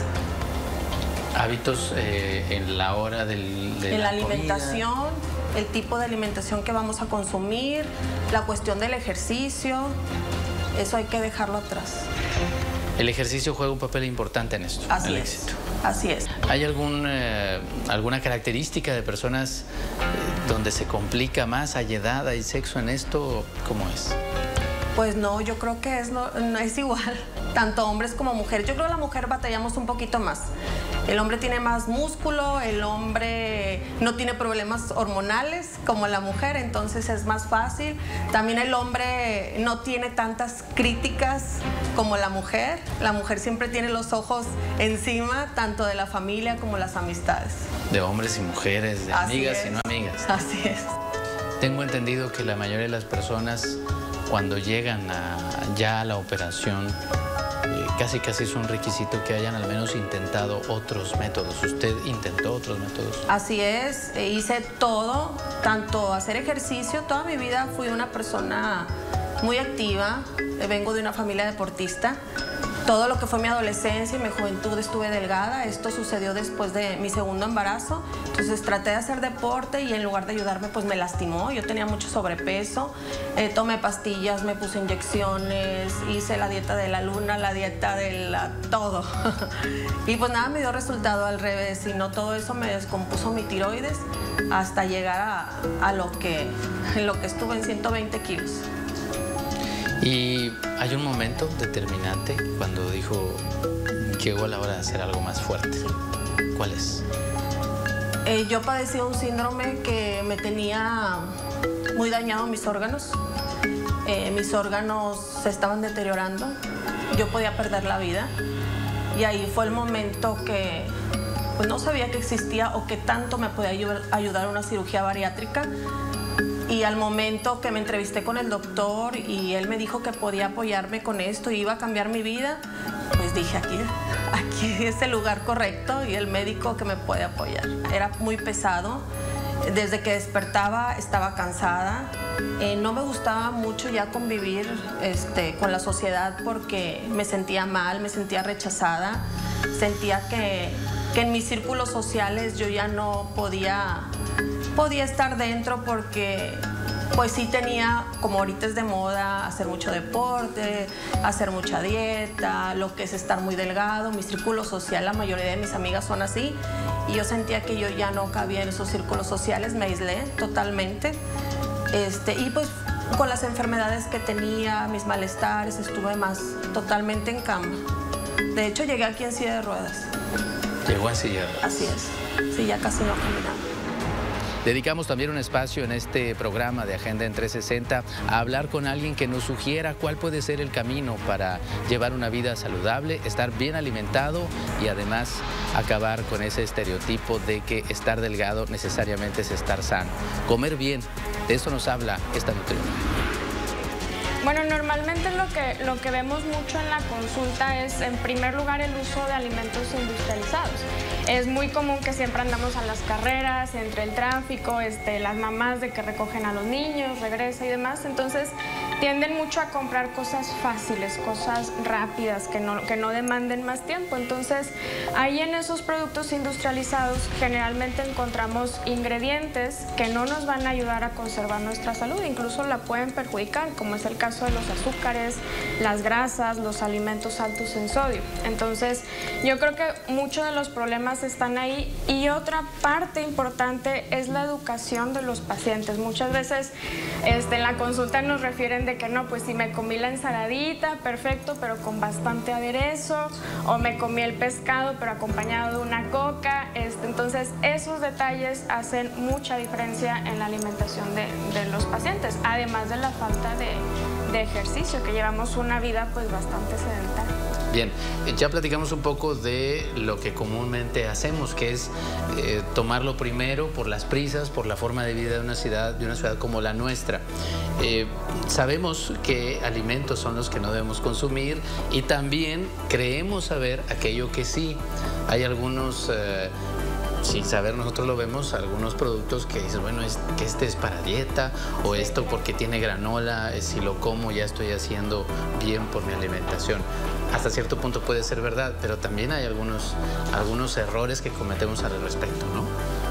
Hábitos eh, en la hora del, de en la, la alimentación, comida. El tipo de alimentación que vamos a consumir, la cuestión del ejercicio, eso hay que dejarlo atrás. El ejercicio juega un papel importante en esto, así en el es, éxito. Así es. ¿Hay algún, eh, alguna característica de personas eh, donde se complica más? ¿Hay edad, hay sexo en esto? ¿Cómo es? Pues no, yo creo que es, no, no es igual, tanto hombres como mujeres. Yo creo que la mujer batallamos un poquito más. El hombre tiene más músculo, el hombre no tiene problemas hormonales como la mujer, entonces es más fácil. También el hombre no tiene tantas críticas como la mujer. La mujer siempre tiene los ojos encima, tanto de la familia como las amistades. De hombres y mujeres, de Así amigas es. y no amigas. Así es. Tengo entendido que la mayoría de las personas, cuando llegan a, ya a la operación, eh, casi casi es un requisito que hayan al menos intentado otros métodos. ¿Usted intentó otros métodos? Así es, e hice todo, tanto hacer ejercicio. Toda mi vida fui una persona muy activa, vengo de una familia deportista. Todo lo que fue mi adolescencia y mi juventud estuve delgada. Esto sucedió después de mi segundo embarazo. Entonces traté de hacer deporte y en lugar de ayudarme pues me lastimó. Yo tenía mucho sobrepeso, eh, tomé pastillas, me puse inyecciones, hice la dieta de la luna, la dieta de la... todo. Y pues nada me dio resultado, al revés, y no todo eso me descompuso mi tiroides hasta llegar a, a lo que, en lo que estuve en ciento veinte kilos. Y hay un momento determinante cuando dijo, llegó la hora de hacer algo más fuerte. ¿Cuál es? Eh, yo padecí un síndrome que me tenía muy dañado mis órganos. Eh, mis órganos se estaban deteriorando. Yo podía perder la vida. Y ahí fue el momento que pues, no sabía que existía o que tanto me podía ayudar una cirugía bariátrica. Y al momento que me entrevisté con el doctor y él me dijo que podía apoyarme con esto y iba a cambiar mi vida, pues dije, aquí, aquí es el lugar correcto y el médico que me puede apoyar. Era muy pesado Desde que despertaba estaba cansada. Eh, no me gustaba mucho ya convivir este, con la sociedad porque me sentía mal, me sentía rechazada. Sentía que, que en mis círculos sociales yo ya no podía, podía estar dentro porque pues sí tenía, como ahorita es de moda, hacer mucho deporte, hacer mucha dieta, lo que es estar muy delgado. Mi círculo social, la mayoría de mis amigas son así. Y yo sentía que yo ya no cabía en esos círculos sociales, me aislé totalmente. Este, y pues con las enfermedades que tenía, mis malestares, estuve más totalmente en cama. De hecho, llegué aquí en silla de ruedas. Llegó en silla de ruedas. Así es. Sí, ya casi no caminaba. Dedicamos también un espacio en este programa de Agenda en trescientos sesenta a hablar con alguien que nos sugiera cuál puede ser el camino para llevar una vida saludable, estar bien alimentado y además acabar con ese estereotipo de que estar delgado necesariamente es estar sano. Comer bien, de eso nos habla esta nutrióloga. Bueno, normalmente lo que, lo que vemos mucho en la consulta es, en primer lugar, el uso de alimentos industrializados. Es muy común que siempre andamos a las carreras, entre el tráfico, este, las mamás de que recogen a los niños, regresa y demás. Entonces, tienden mucho a comprar cosas fáciles, cosas rápidas, que no, que no demanden más tiempo. Entonces, ahí en esos productos industrializados generalmente encontramos ingredientes que no nos van a ayudar a conservar nuestra salud, incluso la pueden perjudicar, como es el caso de los azúcares, las grasas, los alimentos altos en sodio. Entonces, yo creo que muchos de los problemas están ahí. Y otra parte importante es la educación de los pacientes. Muchas veces este, en la consulta nos refieren de que no, pues si me comí la ensaladita, perfecto, pero con bastante aderezo, o me comí el pescado, pero acompañado de una coca. Este, entonces, esos detalles hacen mucha diferencia en la alimentación de, de los pacientes, además de la falta de de ejercicio, que llevamos una vida pues bastante sedentaria. Bien, ya platicamos un poco de lo que comúnmente hacemos, que es eh, tomarlo primero por las prisas, por la forma de vida de una ciudad, de una ciudad como la nuestra. Eh, sabemos qué alimentos son los que no debemos consumir y también creemos saber aquello que sí. Hay algunos... Eh, sin saber, nosotros lo vemos, algunos productos que dices, bueno, es, que este es para dieta, o esto porque tiene granola, si lo como ya estoy haciendo bien por mi alimentación. Hasta cierto punto puede ser verdad, pero también hay algunos, algunos errores que cometemos al respecto, ¿no?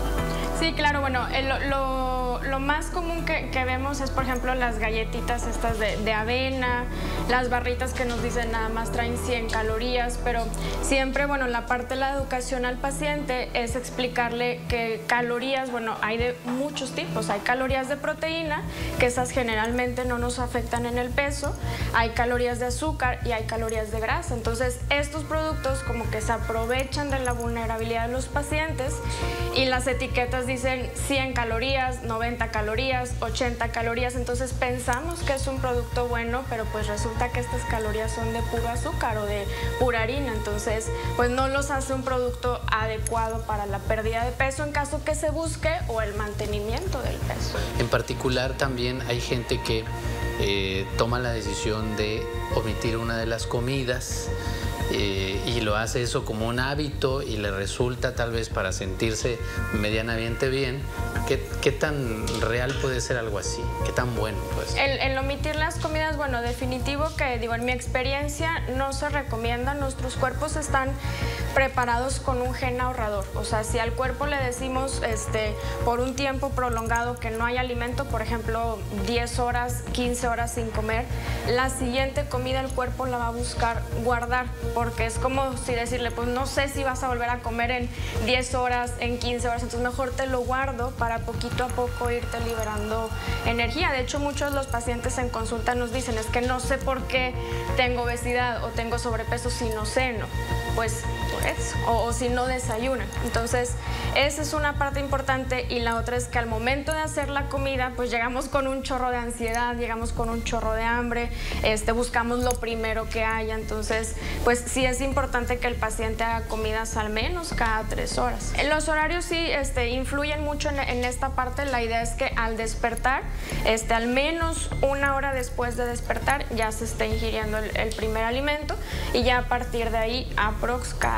Sí, claro, bueno, el, lo, lo más común que, que vemos es, por ejemplo, las galletitas estas de, de avena, las barritas que nos dicen nada más traen cien calorías, pero siempre, bueno, la parte de la educación al paciente es explicarle que calorías, bueno, hay de muchos tipos. Hay calorías de proteína, que esas generalmente no nos afectan en el peso, hay calorías de azúcar y hay calorías de grasa. Entonces, estos productos como que se aprovechan de la vulnerabilidad de los pacientes y las etiquetas dicen cien calorías, noventa calorías, ochenta calorías, entonces pensamos que es un producto bueno, pero pues resulta que estas calorías son de puro azúcar o de pura harina, entonces pues no los hace un producto adecuado para la pérdida de peso en caso que se busque o el mantenimiento del peso. En particular también hay gente que eh, toma la decisión de omitir una de las comidas Eh, y lo hace eso como un hábito y le resulta tal vez para sentirse medianamente bien. ¿Qué, qué tan real puede ser algo así? ¿Qué tan bueno puede ser? El, el omitir las comidas, bueno, definitivo que, digo, en mi experiencia no se recomienda. Nuestros cuerpos están preparados con un gen ahorrador. O sea, si al cuerpo le decimos este, por un tiempo prolongado que no hay alimento, por ejemplo, diez horas, quince horas sin comer, la siguiente comida el cuerpo la va a buscar guardar, porque es como si decirle, pues no sé si vas a volver a comer en diez horas, en quince horas, entonces mejor te lo guardo para poquito a poco irte liberando energía. De hecho, muchos de los pacientes en consulta nos dicen, es que no sé por qué tengo obesidad o tengo sobrepeso si no ceno. Pues por eso, o, o si no desayunan. Entonces, esa es una parte importante y la otra es que al momento de hacer la comida, pues llegamos con un chorro de ansiedad, llegamos con un chorro de hambre, este, buscamos lo primero que haya. Entonces, pues sí es importante que el paciente haga comidas al menos cada tres horas. Los horarios sí este, influyen mucho en, en esta parte. La idea es que al despertar, este, al menos una hora después de despertar, ya se esté ingiriendo el, el primer alimento y ya a partir de ahí, aprox cada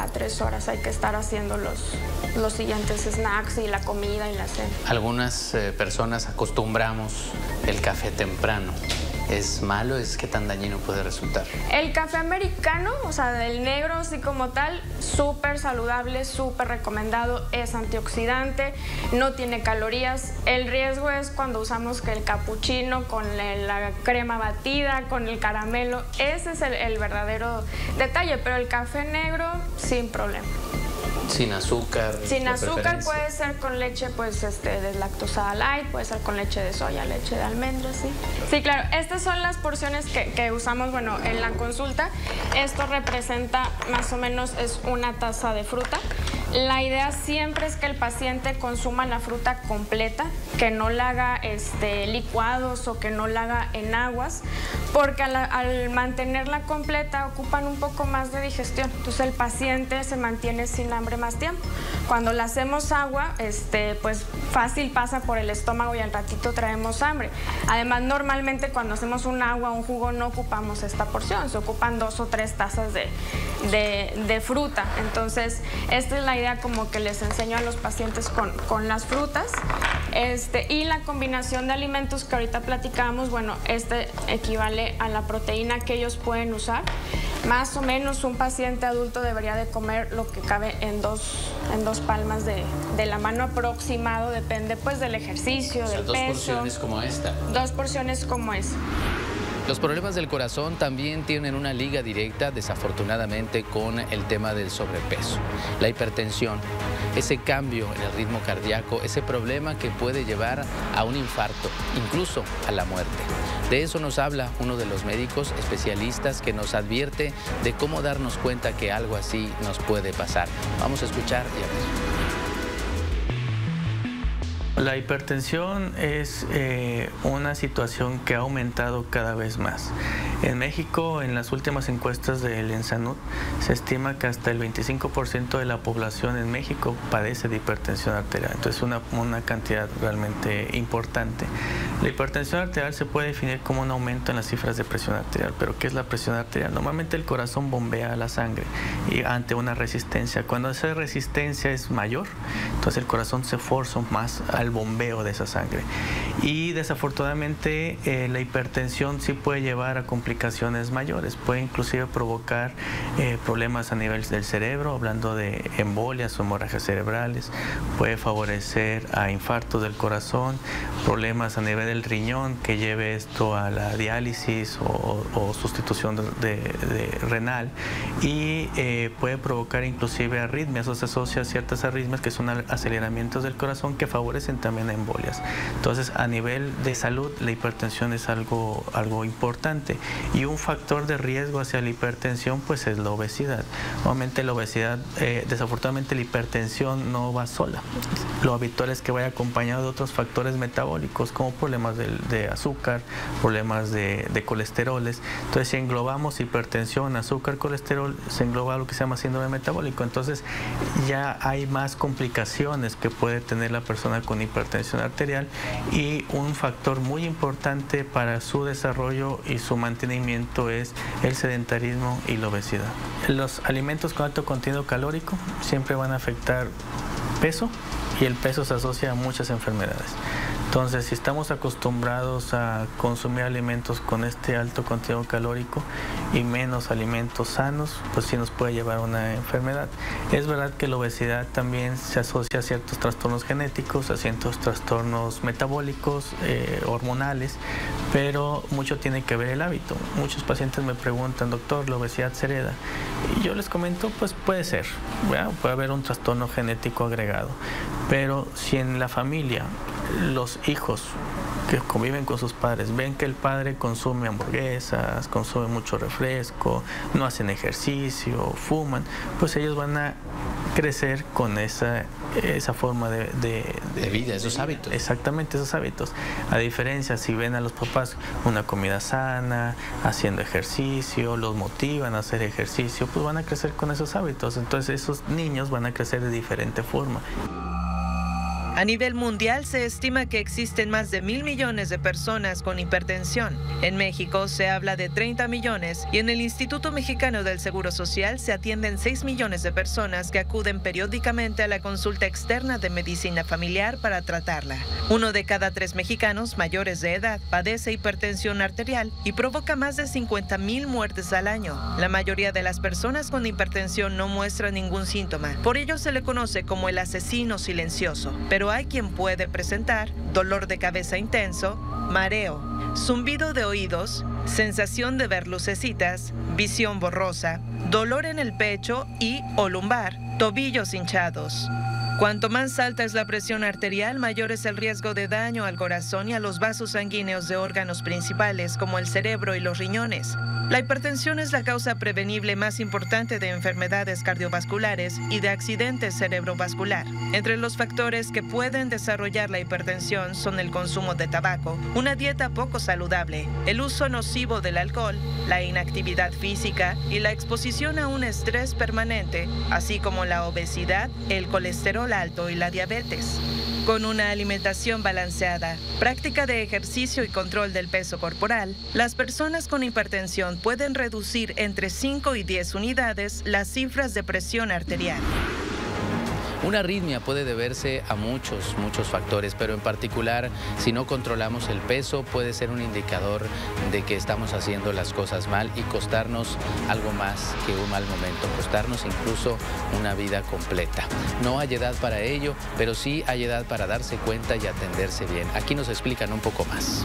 cada tres horas hay que estar haciendo los, los siguientes snacks y la comida y la cena. Algunas eh, personas acostumbramos el café temprano. ¿Es malo? ¿Es qué tan dañino puede resultar? El café americano, o sea, del negro así como tal, súper saludable, súper recomendado, es antioxidante, no tiene calorías. El riesgo es cuando usamos que el capuchino con la crema batida, con el caramelo, ese es el, el verdadero detalle, pero el café negro sin problema. Sin azúcar. Sin azúcar, puede ser con leche pues este deslactosada light, puede ser con leche de soya, leche de almendras, sí. Sí, claro, estas son las porciones que, que usamos, bueno, en la consulta. Esto representa más o menos es una taza de fruta. La idea siempre es que el paciente consuma la fruta completa, que no la haga este, licuados o que no la haga en aguas, porque al, al mantenerla completa ocupan un poco más de digestión. Entonces el paciente se mantiene sin hambre más tiempo. Cuando le hacemos agua, este, pues fácil pasa por el estómago y al ratito traemos hambre. Además, normalmente cuando hacemos un agua o un jugo no ocupamos esta porción, se ocupan dos o tres tazas de, de, de fruta. Entonces, esta es la idea como que les enseño a los pacientes con, con las frutas. Este, y la combinación de alimentos que ahorita platicamos, bueno, este equivale a la proteína que ellos pueden usar. Más o menos un paciente adulto debería de comer lo que cabe en dos, en dos palmas de, de la mano aproximado, depende pues del ejercicio, o sea, del dos peso. Dos porciones como esta. Dos porciones como esa. Los problemas del corazón también tienen una liga directa, desafortunadamente, con el tema del sobrepeso. La hipertensión, ese cambio en el ritmo cardíaco, ese problema que puede llevar a un infarto, incluso a la muerte. De eso nos habla uno de los médicos especialistas que nos advierte de cómo darnos cuenta que algo así nos puede pasar. Vamos a escuchar y a ver. La hipertensión es eh, una situación que ha aumentado cada vez más. En México, en las últimas encuestas del ENSANUD, se estima que hasta el veinticinco por ciento de la población en México padece de hipertensión arterial. Entonces, una, una cantidad realmente importante. La hipertensión arterial se puede definir como un aumento en las cifras de presión arterial. ¿Pero qué es la presión arterial? Normalmente el corazón bombea la sangre y ante una resistencia. Cuando esa resistencia es mayor, entonces el corazón se forza más al bombeo de esa sangre. Y desafortunadamente eh, la hipertensión sí puede llevar a complicaciones mayores, puede inclusive provocar eh, problemas a nivel del cerebro, hablando de embolias o hemorragias cerebrales, puede favorecer a infartos del corazón, problemas a nivel del riñón que lleve esto a la diálisis o, o sustitución de, de, de renal, y eh, puede provocar inclusive arritmias, o se asocia a ciertas arritmias que son aceleramientos del corazón que favorecen también a embolias. Entonces, a nivel de salud, la hipertensión es algo, algo importante, y un factor de riesgo hacia la hipertensión pues es la obesidad. Normalmente la obesidad, eh, desafortunadamente la hipertensión no va sola. Lo habitual es que vaya acompañado de otros factores metabólicos como problemas de, de azúcar, problemas de, de colesteroles. Entonces, si englobamos hipertensión, azúcar, colesterol, se engloba lo que se llama síndrome metabólico. Entonces, ya hay más complicaciones que puede tener la persona con hipertensión arterial, y un factor muy importante para su desarrollo y su mantenimiento es el sedentarismo y la obesidad. Los alimentos con alto contenido calórico siempre van a afectar peso, y el peso se asocia a muchas enfermedades. Entonces, si estamos acostumbrados a consumir alimentos con este alto contenido calórico y menos alimentos sanos, pues sí nos puede llevar a una enfermedad. Es verdad que la obesidad también se asocia a ciertos trastornos genéticos, a ciertos trastornos metabólicos, eh, hormonales, pero mucho tiene que ver el hábito. Muchos pacientes me preguntan, doctor, ¿la obesidad se hereda? Y yo les comento, pues puede ser, ¿verdad? Puede haber un trastorno genético agregado, pero si en la familia los hijos que conviven con sus padres ven que el padre consume hamburguesas, consume mucho refresco, no hacen ejercicio, fuman, pues ellos van a crecer con esa, esa forma de, de, de, de vida, esos de hábitos. Exactamente, esos hábitos. A diferencia, si ven a los papás una comida sana, haciendo ejercicio, los motivan a hacer ejercicio, pues van a crecer con esos hábitos. Entonces, esos niños van a crecer de diferente forma. A nivel mundial se estima que existen más de mil millones de personas con hipertensión. En México se habla de treinta millones y en el Instituto Mexicano del Seguro Social se atienden seis millones de personas que acuden periódicamente a la consulta externa de medicina familiar para tratarla. Uno de cada tres mexicanos mayores de edad padece hipertensión arterial y provoca más de cincuenta mil muertes al año. La mayoría de las personas con hipertensión no muestran ningún síntoma, por ello se le conoce como el asesino silencioso. Pero hay quien puede presentar dolor de cabeza intenso, mareo, zumbido de oídos, sensación de ver lucecitas, visión borrosa, dolor en el pecho y o lumbar, tobillos hinchados. Cuanto más alta es la presión arterial, mayor es el riesgo de daño al corazón y a los vasos sanguíneos de órganos principales como el cerebro y los riñones. La hipertensión es la causa prevenible más importante de enfermedades cardiovasculares y de accidentes cerebrovascular. Entre los factores que pueden desarrollar la hipertensión son el consumo de tabaco, una dieta poco saludable, el uso nocivo del alcohol, la inactividad física y la exposición a un estrés permanente, así como la obesidad, el colesterol alto y la diabetes. Con una alimentación balanceada, práctica de ejercicio y control del peso corporal, las personas con hipertensión pueden reducir entre cinco y diez unidades las cifras de presión arterial. Una arritmia puede deberse a muchos, muchos factores, pero en particular, si no controlamos el peso, puede ser un indicador de que estamos haciendo las cosas mal y costarnos algo más que un mal momento, costarnos incluso una vida completa. No hay edad para ello, pero sí hay edad para darse cuenta y atenderse bien. Aquí nos explican un poco más.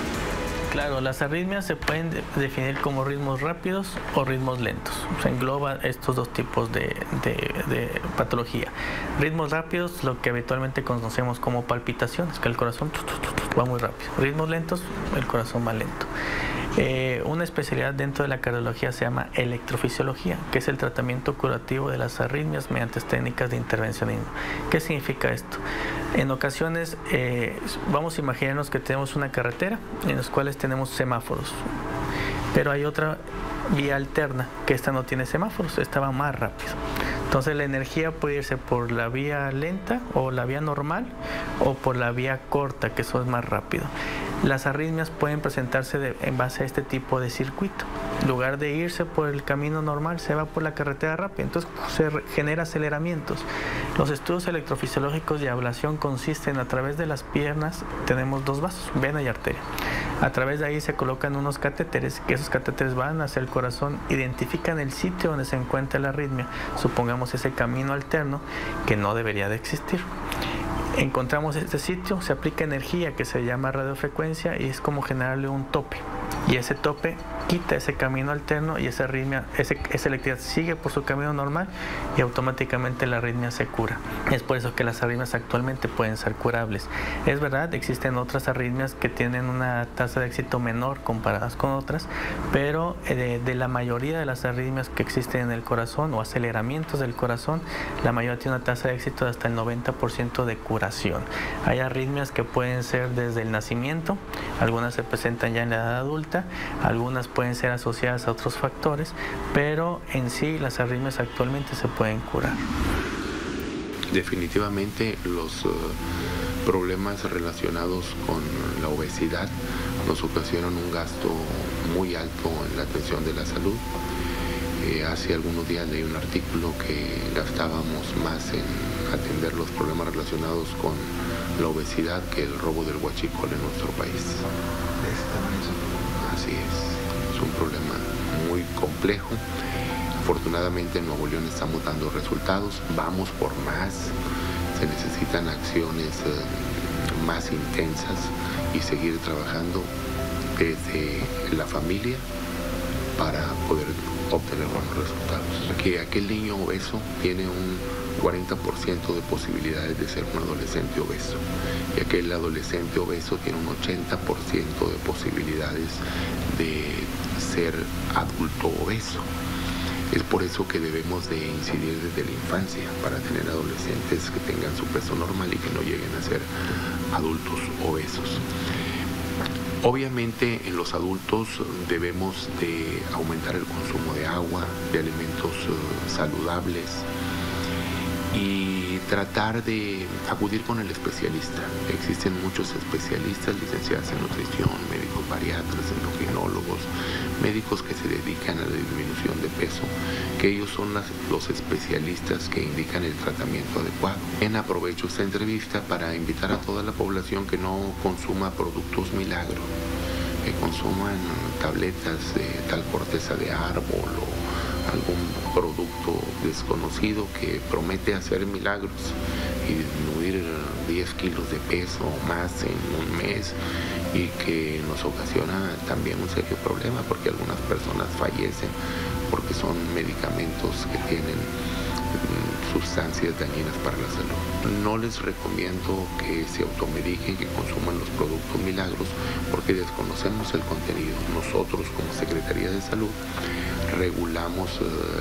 Claro, las arritmias se pueden de definir como ritmos rápidos o ritmos lentos. Se engloba estos dos tipos de, de, de patología. Ritmos rápidos, lo que habitualmente conocemos como palpitaciones, que el corazón va muy rápido. Ritmos lentos, el corazón va lento. Eh, una especialidad dentro de la cardiología se llama electrofisiología, que es el tratamiento curativo de las arritmias mediante técnicas de intervencionismo. ¿Qué significa esto? En ocasiones eh, vamos a imaginarnos que tenemos una carretera en las cuales tenemos semáforos, pero hay otra vía alterna que esta no tiene semáforos, esta va más rápido. Entonces la energía puede irse por la vía lenta o la vía normal o por la vía corta, que eso es más rápido. Las arritmias pueden presentarse de, en base a este tipo de circuito. En lugar de irse por el camino normal, se va por la carretera rápida, entonces se genera aceleramientos. Los estudios electrofisiológicos de ablación consisten a través de las piernas, tenemos dos vasos, vena y arteria. A través de ahí se colocan unos catéteres, que esos catéteres van hacia el corazón, identifican el sitio donde se encuentra la arritmia, supongamos ese camino alterno que no debería de existir. Encontramos este sitio, se aplica energía que se llama radiofrecuencia y es como generarle un tope. Y ese tope quita ese camino alterno y esa arritmia, ese, esa electricidad sigue por su camino normal y automáticamente la arritmia se cura. Es por eso que las arritmias actualmente pueden ser curables. Es verdad, existen otras arritmias que tienen una tasa de éxito menor comparadas con otras, pero de, de la mayoría de las arritmias que existen en el corazón o aceleramientos del corazón, la mayoría tiene una tasa de éxito de hasta el noventa por ciento de curación. Hay arritmias que pueden ser desde el nacimiento, algunas se presentan ya en la edad adulta, algunas pueden ser asociadas a otros factores, pero en sí las arritmias actualmente se pueden curar. Definitivamente los uh, problemas relacionados con la obesidad nos ocasionan un gasto muy alto en la atención de la salud. Eh, hace algunos días leí un artículo que gastábamos más en atender los problemas relacionados con la obesidad que el robo del huachicol en nuestro país. Así es, es un problema muy complejo. Afortunadamente en Nuevo León estamos dando resultados, vamos por más, se necesitan acciones eh, más intensas y seguir trabajando desde la familia para poder obtener buenos resultados. Que aquel niño obeso tiene un cuarenta por ciento de posibilidades de ser un adolescente obeso y aquel adolescente obeso tiene un ochenta por ciento de posibilidades de ser adulto obeso. Es por eso que debemos de incidir desde la infancia para tener adolescentes que tengan su peso normal y que no lleguen a ser adultos obesos. Obviamente en los adultos debemos de aumentar el consumo de agua, de alimentos uh, saludables y tratar de acudir con el especialista. Existen muchos especialistas, licenciados en nutrición, médicos bariatras, endocrinólogos, médicos que se dedican a la disminución de peso, que ellos son las, los especialistas que indican el tratamiento adecuado. En aprovecho esta entrevista para invitar a toda la población que no consuma productos milagro, que consuman tabletas de tal corteza de árbol o algún producto desconocido que promete hacer milagros y disminuir diez kilos de peso o más en un mes, y que nos ocasiona también un serio problema porque algunas personas fallecen porque son medicamentos que tienen sustancias dañinas para la salud. No les recomiendo que se automediquen, que consuman los productos milagros, porque desconocemos el contenido. Nosotros, como Secretaría de Salud, regulamos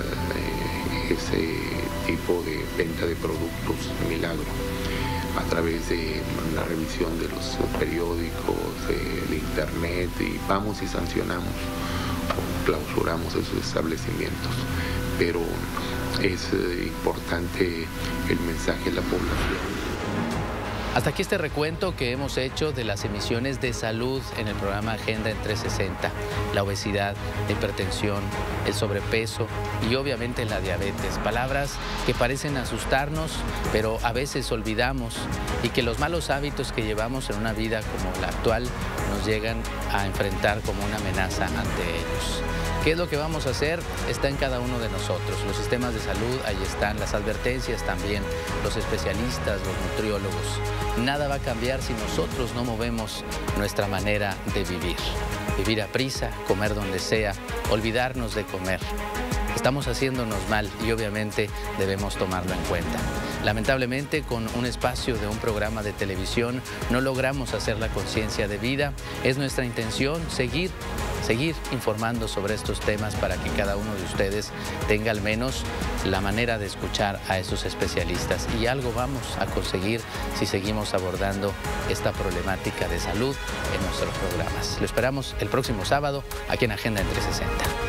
eh, ese tipo de venta de productos milagro a través de la revisión de los periódicos, del internet, y vamos y sancionamos o clausuramos esos establecimientos. Pero es eh, importante el mensaje a la población. Hasta aquí este recuento que hemos hecho de las emisiones de salud en el programa Agenda en trescientos sesenta. La obesidad, la hipertensión, el sobrepeso y obviamente la diabetes. Palabras que parecen asustarnos, pero a veces olvidamos, y que los malos hábitos que llevamos en una vida como la actual nos llegan a enfrentar como una amenaza ante ellos. ¿Qué es lo que vamos a hacer? Está en cada uno de nosotros. Los sistemas de salud, ahí están, las advertencias también, los especialistas, los nutriólogos. Nada va a cambiar si nosotros no movemos nuestra manera de vivir. Vivir a prisa, comer donde sea, olvidarnos de comer. Estamos haciéndonos mal y obviamente debemos tomarlo en cuenta. Lamentablemente, con un espacio de un programa de televisión no logramos hacer la conciencia de vida. Es nuestra intención seguir, seguir informando sobre estos temas para que cada uno de ustedes tenga al menos la manera de escuchar a esos especialistas. Y algo vamos a conseguir si seguimos abordando esta problemática de salud en nuestros programas. Lo esperamos el próximo sábado aquí en Agenda en trescientos sesenta.